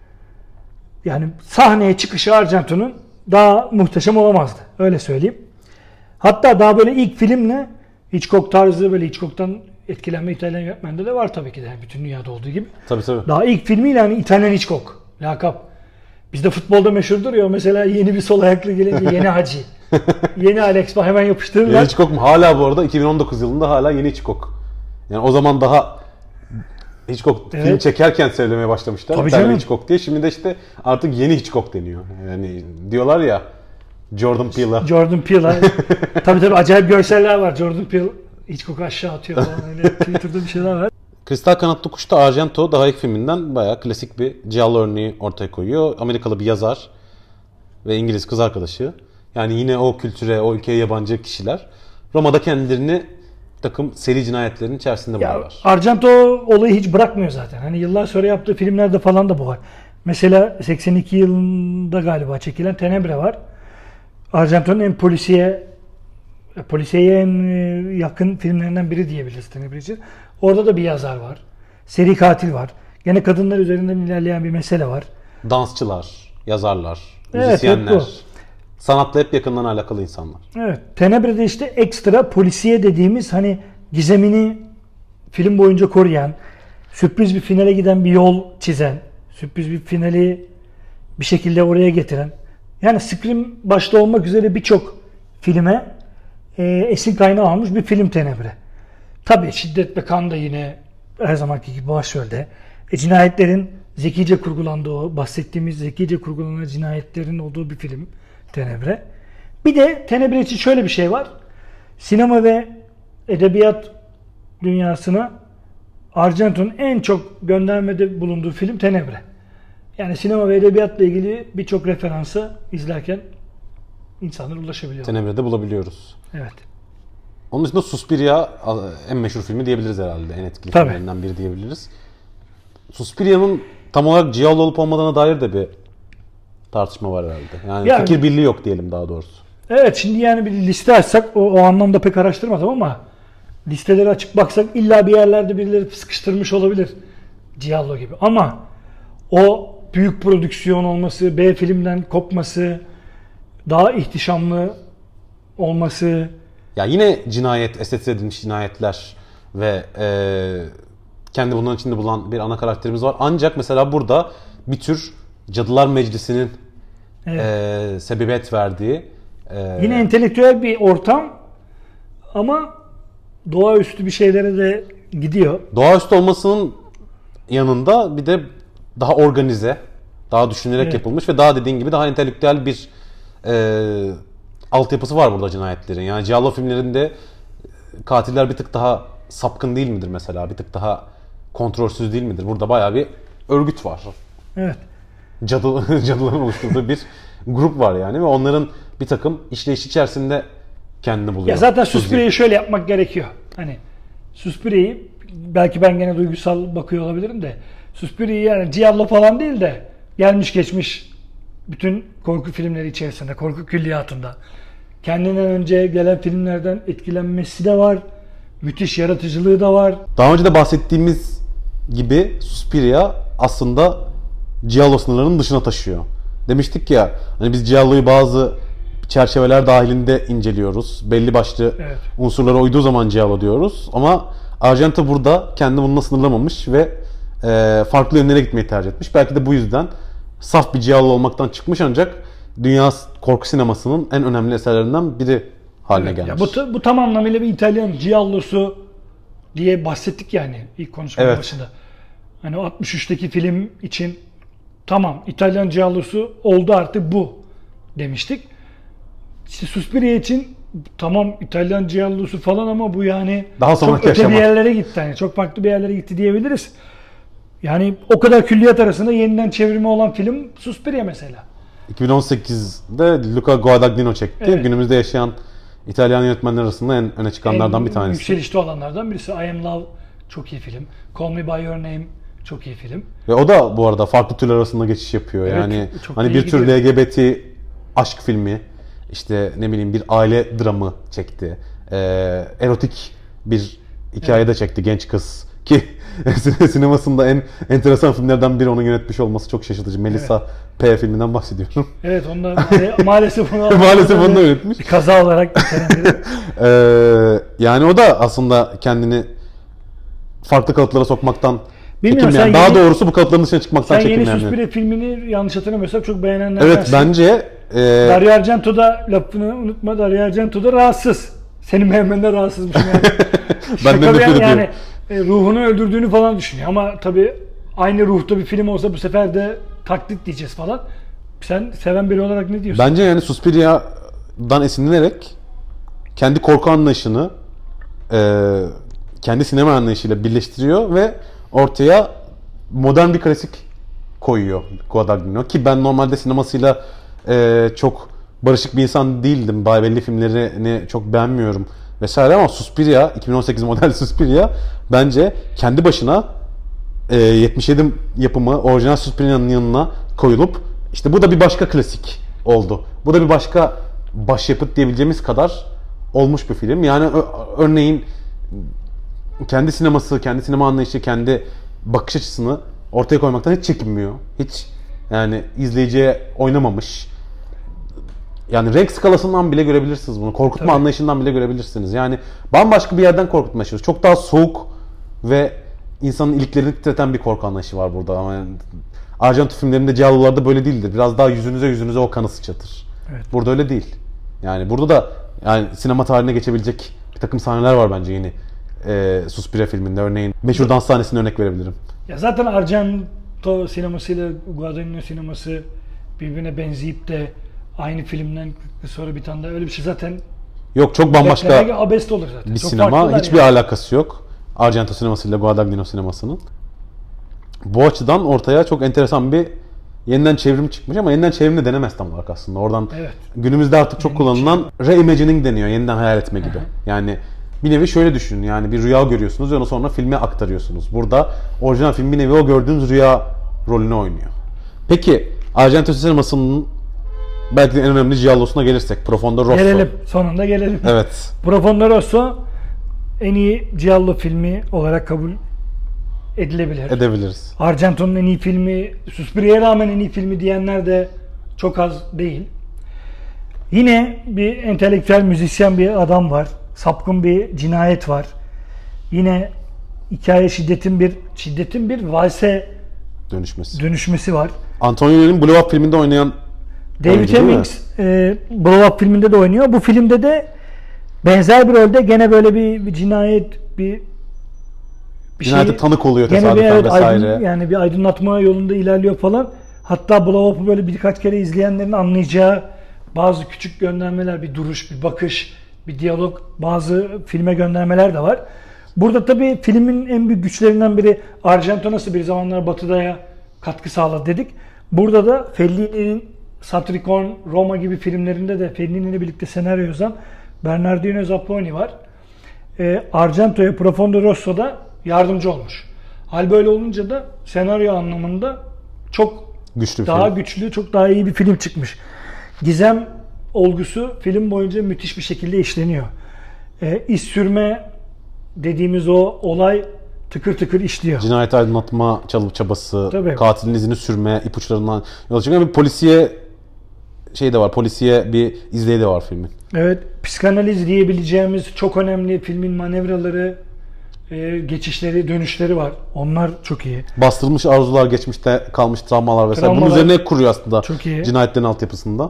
yani sahneye çıkışı Argento'nun daha muhteşem olamazdı. Öyle söyleyeyim. Hatta daha böyle ilk filmle Hitchcock tarzı, böyle Hitchcock'tan etkilenme İtalyan yönetmende de var tabii ki de. Yani bütün dünyada olduğu gibi. Tabii tabii. Daha ilk filmiyle hani İtalyan Hitchcock lakap. Bizde futbolda meşhurdur ya mesela, yeni bir sol ayaklı gelince yeni Hacı. Yeni Alex hemen yapıştırırlar. Yeni Hitchcock mu? Hala bu arada iki bin on dokuz yılında hala yeni Hitchcock. Yani o zaman daha Hitchcock evet. film çekerken söylemeye başlamışlar. Tabii İtalyan canım. Hitchcock diye. Şimdi de işte artık yeni Hitchcock deniyor. Yani diyorlar ya Jordan Peele'a. Jordan Peele'a. Tabii tabii acayip görseller var. Jordan Peele Hitchcock'u aşağı atıyor falan. Öyle Twitter'da bir şeyler var. Kristal Kanatlı Kuş'ta Argento daha ilk filminden bayağı klasik bir Giallo örneği ortaya koyuyor. Amerikalı bir yazar ve İngiliz kız arkadaşı. Yani yine o kültüre, o ülkeye yabancı kişiler Roma'da kendilerini bir takım seri cinayetlerin içerisinde buluyorlar. Argento olayı hiç bırakmıyor zaten. Hani yıllar sonra yaptığı filmlerde falan da bu var. Mesela seksen iki yılında galiba çekilen Tenebre var. Argento'nun en polisiye Polisiye en yakın filmlerinden biri diyebiliriz Tenebre için. Orada da bir yazar var. Seri katil var. Gene kadınlar üzerinden ilerleyen bir mesele var. Dansçılar, yazarlar, evet, müzisyenler, sanatla hep yakından alakalı insanlar. Evet. Tenebre'de işte ekstra polisiye dediğimiz, hani gizemini film boyunca koruyan, sürpriz bir finale giden bir yol çizen, sürpriz bir finali bir şekilde oraya getiren, yani Scream başta olmak üzere birçok filme e, esin kaynağı almış bir film Tenebre. Tabii şiddet ve kan da yine her zamanki gibi başrolde. E, cinayetlerin zekice kurgulandığı, bahsettiğimiz zekice kurgulanan cinayetlerin olduğu bir film Tenebre. Bir de Tenebre için şöyle bir şey var. Sinema ve edebiyat dünyasına Argento'nun en çok göndermede bulunduğu film Tenebre. Yani sinema ve edebiyatla ilgili birçok referansa izlerken insanlar ulaşabiliyor. Tenebre'de bulabiliyoruz. Evet. Onun dışında Suspiria en meşhur filmi diyebiliriz herhalde. En etkili Tabii. filmlerinden biri diyebiliriz. Suspiria'nın tam olarak Giallo olup olmadığına dair de bir tartışma var herhalde. Yani, Yani- fikir birliği yok diyelim daha doğrusu. Evet, şimdi yani bir liste açsak o, o anlamda pek araştırmadım ama listeleri açıp baksak illa bir yerlerde birileri sıkıştırmış olabilir. Giallo gibi. Ama o büyük prodüksiyon olması, B filmden kopması, daha ihtişamlı olması, Ya yine cinayet, estetize edilmiş cinayetler ve e, kendi bunların içinde bulan bir ana karakterimiz var. Ancak mesela burada bir tür Cadılar Meclisi'nin evet. e, sebebiyet verdiği e, Yine entelektüel bir ortam ama doğaüstü bir şeylere de gidiyor. doğaüstü olmasının yanında bir de daha organize, daha düşünülerek Evet. yapılmış ve daha dediğin gibi daha entelektüel bir e, altyapısı var burada cinayetlerin. Yani Giallo filmlerinde katiller bir tık daha sapkın değil midir mesela? Bir tık daha kontrolsüz değil midir? Burada bayağı bir örgüt var. Evet. Cadı, cadıların oluşturduğu bir grup var yani ve onların bir takım işleyiş içerisinde kendini buluyor. Ya zaten Suspiria'yı Suspiria'yı şöyle yapmak gerekiyor. Hani Suspiria'yı belki ben gene duygusal bakıyor olabilirim de Suspiria'yı yani Giallo falan değil de gelmiş geçmiş bütün korku filmleri içerisinde, korku külliyatında kendinden önce gelen filmlerden etkilenmesi de var. Müthiş yaratıcılığı da var. Daha önce de bahsettiğimiz gibi Suspiria aslında Giallo sınırlarının dışına taşıyor. Demiştik ya hani biz Giallo'yu bazı çerçeveler dahilinde inceliyoruz. Belli başlı Evet. unsurlara uyduğu zaman Giallo diyoruz. Ama Argento burada kendi bununla sınırlamamış ve e, farklı yönlere gitmeyi tercih etmiş. Belki de bu yüzden saf bir Giallo olmaktan çıkmış ancak dünya korku sinemasının en önemli eserlerinden biri haline Evet, gelmiş. ya bu, ta- bu tam anlamıyla bir İtalyan Giallo'su diye bahsettik yani ilk konuşmanın Evet. başında. Hani o altmış üçteki film için tamam İtalyan Giallo'su oldu artık bu demiştik. İşte Suspiria için tamam İtalyan Giallo'su falan ama bu yani Daha sonraki çok öte bir aşama. yerlere gitti. Yani çok farklı bir yerlere gitti diyebiliriz. Yani o kadar külliyat arasında yeniden çevirme olan film Suspiria mesela. iki bin on sekizde Luca Guadagnino çekti. Evet. Günümüzde yaşayan İtalyan yönetmenler arasında en öne çıkanlardan En bir tanesi. Yükselişte olanlardan birisi. I Am Love çok iyi film. Call Me By Your Name çok iyi film. Ve o da bu arada farklı türler arasında geçiş yapıyor. Evet, yani çok hani iyi bir tür gidiyor. L G B T aşk filmi, işte ne bileyim bir aile dramı çekti. Ee, erotik bir hikaye de çekti genç kız ki sinemasında en enteresan filmlerden biri onun yönetmiş olması çok şaşırtıcı. Melissa P filminden bahsediyorum. Evet onda ma- maalesef onu Maalesef onu da yönetmiş. bir kaza olarak geçen biri. Ee, yani o da aslında kendini farklı kalıplara sokmaktan Bilmiyorum, çekinmeyen, sen daha yeni- doğrusu bu kalıpların dışına çıkmaktan Sen yeni çekinmeyen. Suspiria filmini yanlış hatırlamıyorsam çok beğenenlerden. Evet bence e, Dario Argento da lafını unutma Dario Argento da rahatsız. Senin beğenmenden rahatsızmışım yani. Ben de Şaka bir nefret yana ediyorum. yani e, ruhunu öldürdüğünü falan düşünüyor ama tabii aynı ruhta bir film olsa bu sefer de taklit diyeceğiz falan. Sen seven biri olarak ne diyorsun? bence yani Suspiria'dan esinlenerek kendi korku anlayışını e, kendi sinema anlayışıyla birleştiriyor ve ortaya modern bir klasik koyuyor Guadagnino ki ben normalde sinemasıyla e, çok barışık bir insan değildim. Belli filmlerini çok beğenmiyorum vesaire ama Suspiria, iki bin on sekiz model Suspiria bence kendi başına e, yetmiş yedi yapımı orijinal Suspiria'nın yanına koyulup işte bu da bir başka klasik oldu. Bu da bir başka başyapıt diyebileceğimiz kadar olmuş bir film. Yani ö- örneğin kendi sineması, kendi sinema anlayışı, kendi bakış açısını ortaya koymaktan hiç çekinmiyor. Hiç yani izleyiciye oynamamış. Yani renk skalasından bile görebilirsiniz bunu. Korkutma Tabii. anlayışından bile görebilirsiniz. Yani bambaşka bir yerden korkutma yaşıyoruz. Çok daha soğuk ve insanın iliklerini titreten bir korku anlayışı var burada. Ama yani Argento filmlerinde, Giallo'larda böyle değildir. Biraz daha yüzünüze yüzünüze o kanı sıçratır. Evet. Burada öyle değil. Yani burada da yani sinema tarihine geçebilecek bir takım sahneler var bence yeni e, Suspiria filminde. Örneğin meşhur dans sahnesine örnek verebilirim. Ya zaten Argento sinemasıyla Guadagnino sineması birbirine benzeyip de aynı filmden sonra bir tane daha öyle bir şey zaten Yok çok bambaşka beklemek abest olur zaten. bir Çok sinema. farklılar Hiçbir yani. alakası yok. Argento sinemasıyla Guadagnino sinemasının. Bu açıdan ortaya çok enteresan bir yeniden çevrim çıkmış ama yeniden çevrim de denemez tam olarak aslında. Oradan Evet. günümüzde artık çok Benim kullanılan reimagining deniyor. Yeniden hayal etme gibi. Yani bir nevi şöyle düşünün. Yani bir rüya görüyorsunuz ve onu sonra filme aktarıyorsunuz. Burada orijinal film bir nevi o gördüğünüz rüya rolünü oynuyor. Peki Argento sinemasının belki de en önemli Giallo'suna gelirsek. Profondo Rosso. Gelelim. Sonunda gelelim. Evet. Profondo Rosso en iyi Giallo filmi olarak kabul edilebilir. Edebiliriz. Argento'nun en iyi filmi, Suspiria'ya rağmen en iyi filmi diyenler de çok az değil. Yine bir entelektüel müzisyen bir adam var. Sapkın bir cinayet var. Yine hikaye şiddetin bir şiddetin bir valse Dönüşmesi. dönüşmesi var. Antonioni'nin Blow Up filminde oynayan David oyuncu değil mi? Hemmings e, Blow Up filminde de oynuyor. Bu filmde de benzer bir rolde gene böyle bir, bir cinayet, bir bir Cinayete şey, tanık oluyor gene bir tesadüfen evet, vesaire. aydın, yani bir aydınlatma yolunda ilerliyor falan. Hatta Blow Up'ı böyle birkaç kere izleyenlerin anlayacağı bazı küçük göndermeler, bir duruş, bir bakış, bir diyalog, bazı filme göndermeler de var. Burada tabii filmin en büyük güçlerinden biri Argento nasıl bir zamanlar Batı'ya katkı sağladı dedik. Burada da Fellini'nin Satricon, Roma gibi filmlerinde de Fellini ile birlikte senaryo yazan Bernardino Zapponi var. E, Argento'ya Profondo Rosso'da yardımcı olmuş. Hal böyle olunca da senaryo anlamında çok Güçlü bir daha film. güçlü, çok daha iyi bir film çıkmış. Gizem olgusu film boyunca müthiş bir şekilde işleniyor. E, iz sürme dediğimiz o olay tıkır tıkır işliyor. Cinayet aydınlatma çalıp çabası, Tabii. katilin izini sürme, ipuçlarından yola çıkan bir polisiye şey de var. Polisiye bir izleyi de var filmin. Evet, psikanaliz diyebileceğimiz çok önemli filmin manevraları, e, geçişleri, dönüşleri var. Onlar çok iyi. Bastırılmış arzular, geçmişte kalmış travmalar vesaire. Bunun Travmalar üzerine kuruyor aslında çok iyi. cinayetlerin altyapısında.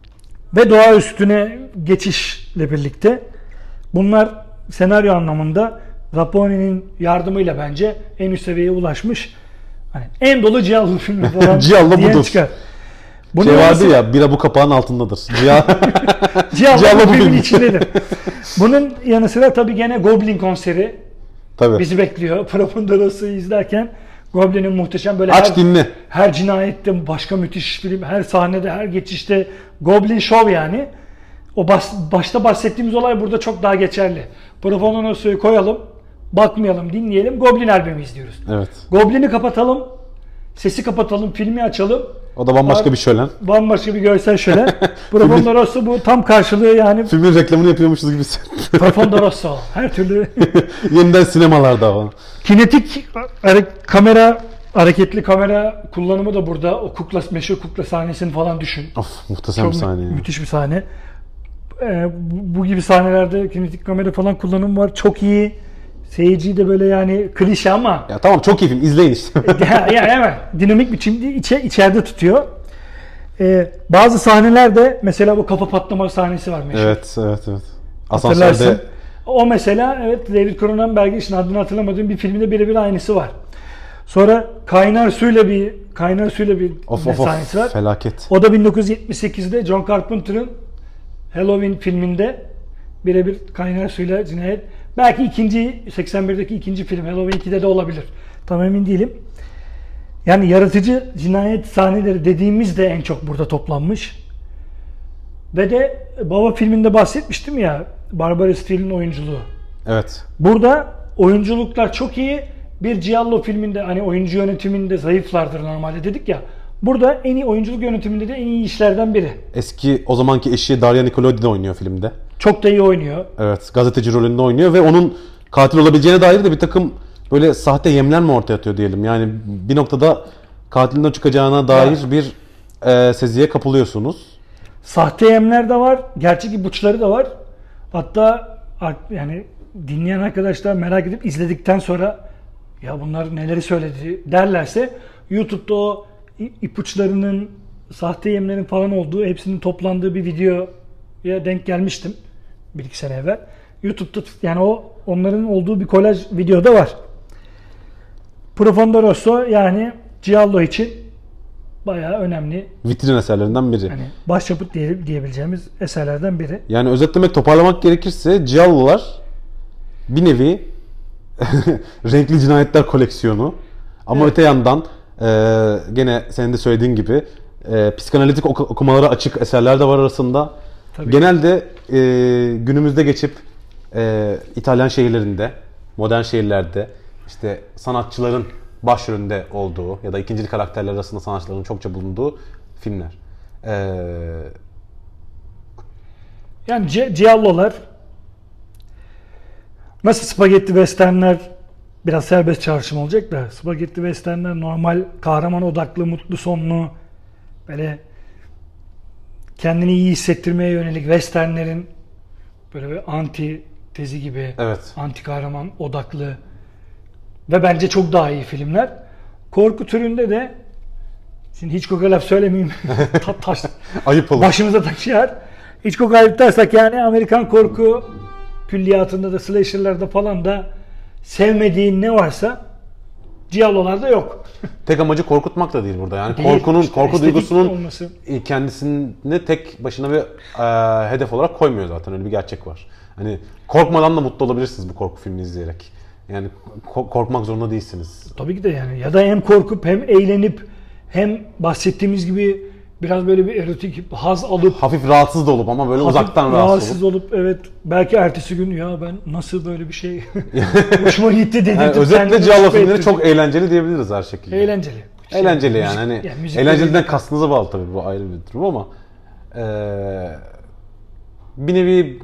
Ve doğa üstüne geçişle birlikte bunlar senaryo anlamında Zapponi'nin yardımıyla bence en üst seviyeye ulaşmış. Hani en dolu Giallo filmi falan Giallo diyen budur. çıkar. Bunun Şey vardı yanısı- ya, bira bu kapağın altındadır. Ciha... Giallo, Giallo bu bu filmin film. içindedir. Bunun yanı sıra tabii gene Goblin konseri Tabii. bizi bekliyor. Profondo Rosso'yu izlerken Goblin'in muhteşem böyle Aç her, dinle. her cinayette başka müthiş film, her sahnede, her geçişte Goblin Show yani. O baş, başta bahsettiğimiz olay burada çok daha geçerli. Profondo Rosso'yu koyalım, bakmayalım, dinleyelim. Goblin albümü izliyoruz. Evet. Goblin'i kapatalım, sesi kapatalım, filmi açalım. O da bambaşka Ar- bir şölen. Bambaşka bir görsel şölen. Profondo Rosso bu tam karşılığı yani. Filmin reklamını yapıyormuşuz gibi hissettim. Profondo Rosso. Her türlü Yeniden sinemalarda falan. kinetik hare- kamera, hareketli kamera kullanımı da burada. O kukla, meşhur kukla sahnesini falan düşün. Of, muhteşem Çok bir sahne mü- ya. müthiş bir sahne. Ee, bu, bu gibi sahnelerde kinetik kamera falan kullanımı var. Çok iyi. Seyirciyi de böyle yani klişe ama Ya tamam, çok iyi film. İzleyin işte. yani hemen dinamik biçimde içe, içeride tutuyor. Ee, bazı sahnelerde mesela bu kafa patlama sahnesi var meşhur. Evet, evet, evet. Hatırlarsın. Asansörde O mesela evet David Cronenberg'in şimdi adını hatırlamadığım bir filminde birebir aynısı var. Sonra kaynar suyla bir kaynar suyla bir of bir of sahnesi of var. felaket. O da bin dokuz yüz yetmiş sekizde John Carpenter'ın Halloween filminde birebir kaynar suyla cinayet. Belki ikinci seksen birdeki ikinci film Halloween ikide de olabilir. Tam emin değilim. Yani yaratıcı cinayet sahneleri dediğimiz de en çok burada toplanmış. Ve de Baba filminde bahsetmiştim ya, Barbara Steele'in oyunculuğu. Evet. Burada oyunculuklar çok iyi. Bir Giallo filminde hani oyuncu yönetiminde zayıflardır normalde dedik ya. Burada en iyi oyunculuk yönetiminde de en iyi işlerden biri. Eski o zamanki eşi Daria Nicolodi de oynuyor filmde. Çok da iyi oynuyor. Evet, gazeteci rolünde oynuyor ve onun katil olabileceğine dair de bir takım böyle sahte yemler mi ortaya atıyor diyelim. Yani bir noktada katilinden çıkacağına dair Ya. bir e, seziye kapılıyorsunuz. Sahte yemler de var, gerçek ipuçları da var. Hatta yani dinleyen arkadaşlar merak edip izledikten sonra ya bunlar neleri söyledi derlerse YouTube'da o ipuçlarının, sahte yemlerin falan olduğu, hepsinin toplandığı bir videoya denk gelmiştim bir iki sene evvel. YouTube'da yani o onların olduğu bir kolaj videoda var. Profondo Rosso yani Giallo için bayağı önemli. Vitrin eserlerinden biri. Hani başyapıt diye, diyebileceğimiz eserlerden biri. Yani özetlemek, toparlamak gerekirse Giallo'lar bir nevi renkli cinayetler koleksiyonu. Ama Evet. öte yandan Ee, gene senin de söylediğin gibi e, psikanalitik oku- okumalara açık eserler de var arasında. Tabii. Genelde e, günümüzde geçip e, İtalyan şehirlerinde, modern şehirlerde işte sanatçıların başrolünde olduğu ya da ikincil karakterler arasında sanatçıların çokça bulunduğu filmler. Ee, Yani C- Giallo'lar nasıl spagetti westernler biraz serbest çağrışım olacak da spagetti westernler normal kahraman odaklı, mutlu sonlu böyle kendini iyi hissettirmeye yönelik westernlerin böyle bir anti tezi gibi evet. anti kahraman odaklı ve bence çok daha iyi filmler. Korku türünde de şimdi Hitchcock'a laf söylemeyeyim. Ta- taş, Ayıp olur. başımıza taşıyar. Hitchcock'a ayıp dersak yani Amerikan korku külliyatında da slasher'larda falan da sevmediğin ne varsa Giallo'larda yok. Tek amacı korkutmak da değil burada. Yani Değil, korkunun işte korku estetik duygusunun olması. kendisini tek başına bir e, hedef olarak koymuyor zaten. Öyle bir gerçek var. Hani korkmadan da mutlu olabilirsiniz bu korku filmini izleyerek. Yani ko- korkmak zorunda değilsiniz. Tabii ki de yani. Ya da hem korkup hem eğlenip hem bahsettiğimiz gibi biraz böyle bir erotik haz alıp Hafif rahatsız da olup ama böyle hafif uzaktan rahatsız olup. olup evet belki ertesi gün ya ben nasıl böyle bir şey hoşuma gitti dedirtip Yani özetle kendini Giallo şüphe filmleri ettirecek. çok eğlenceli diyebiliriz her şekilde. Eğlenceli. Eğlenceli yani. Müzik- Hani yani müzikleri- eğlenceliden kastınıza bağlı tabii, bu ayrı bir durum ama eee bir nevi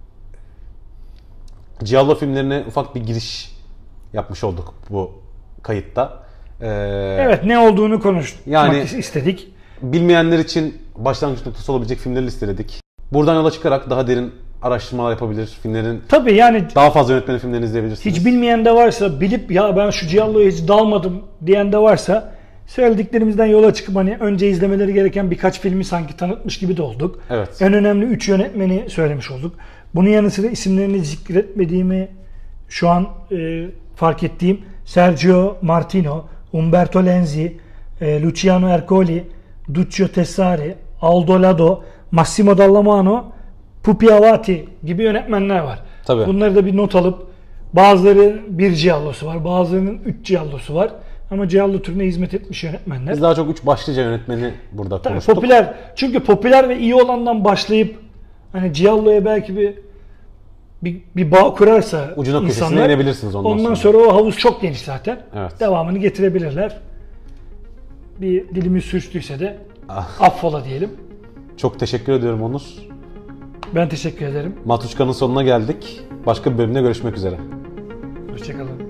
Giallo filmlerine ufak bir giriş yapmış olduk bu kayıtta. Eee, Evet ne olduğunu konuşmak Yani- istedik. Bilmeyenler için başlangıç noktası olabilecek filmleri listeledik. Buradan yola çıkarak daha derin araştırmalar yapabilir, filmlerin Tabii yani daha fazla yönetmenin filmlerini izleyebilirsiniz. hiç bilmeyen de varsa bilip ya ben şu Giallo'ya hiç dalmadım diyen de varsa söylediklerimizden yola çıkıp hani önce izlemeleri gereken birkaç filmi sanki tanıtmış gibi de olduk. Evet. En önemli üç yönetmeni söylemiş olduk. Bunun yanı sıra isimlerini zikretmediğimi şu an e, fark ettiğim Sergio Martino, Umberto Lenzi, e, Luciano Ercoli, Duccio Tessari, Aldo Lado, Massimo Dallamano, Pupi Avati gibi yönetmenler var. Tabii. Bunları da bir not alıp bazıları bir Giallo'su var, bazılarının üç Giallo'su var. Ama Giallo türüne hizmet etmiş yönetmenler. Biz daha çok üç başlıca yönetmeni burada Tabii konuştuk. popüler. Çünkü popüler ve iyi olandan başlayıp hani Giallo'ya belki bir bir, bir bağ kurarsa Ucuna köşesine insanlar, inebilirsiniz ondan, ondan sonra. sonra o havuz çok geniş zaten. Evet. Devamını getirebilirler. Bir dilimiz sürçtüyse de Ah. affola diyelim. Çok teşekkür ediyorum Onur. Ben teşekkür ederim. Matuşka'nın sonuna geldik. Başka bir bölümde görüşmek üzere. Hoşçakalın.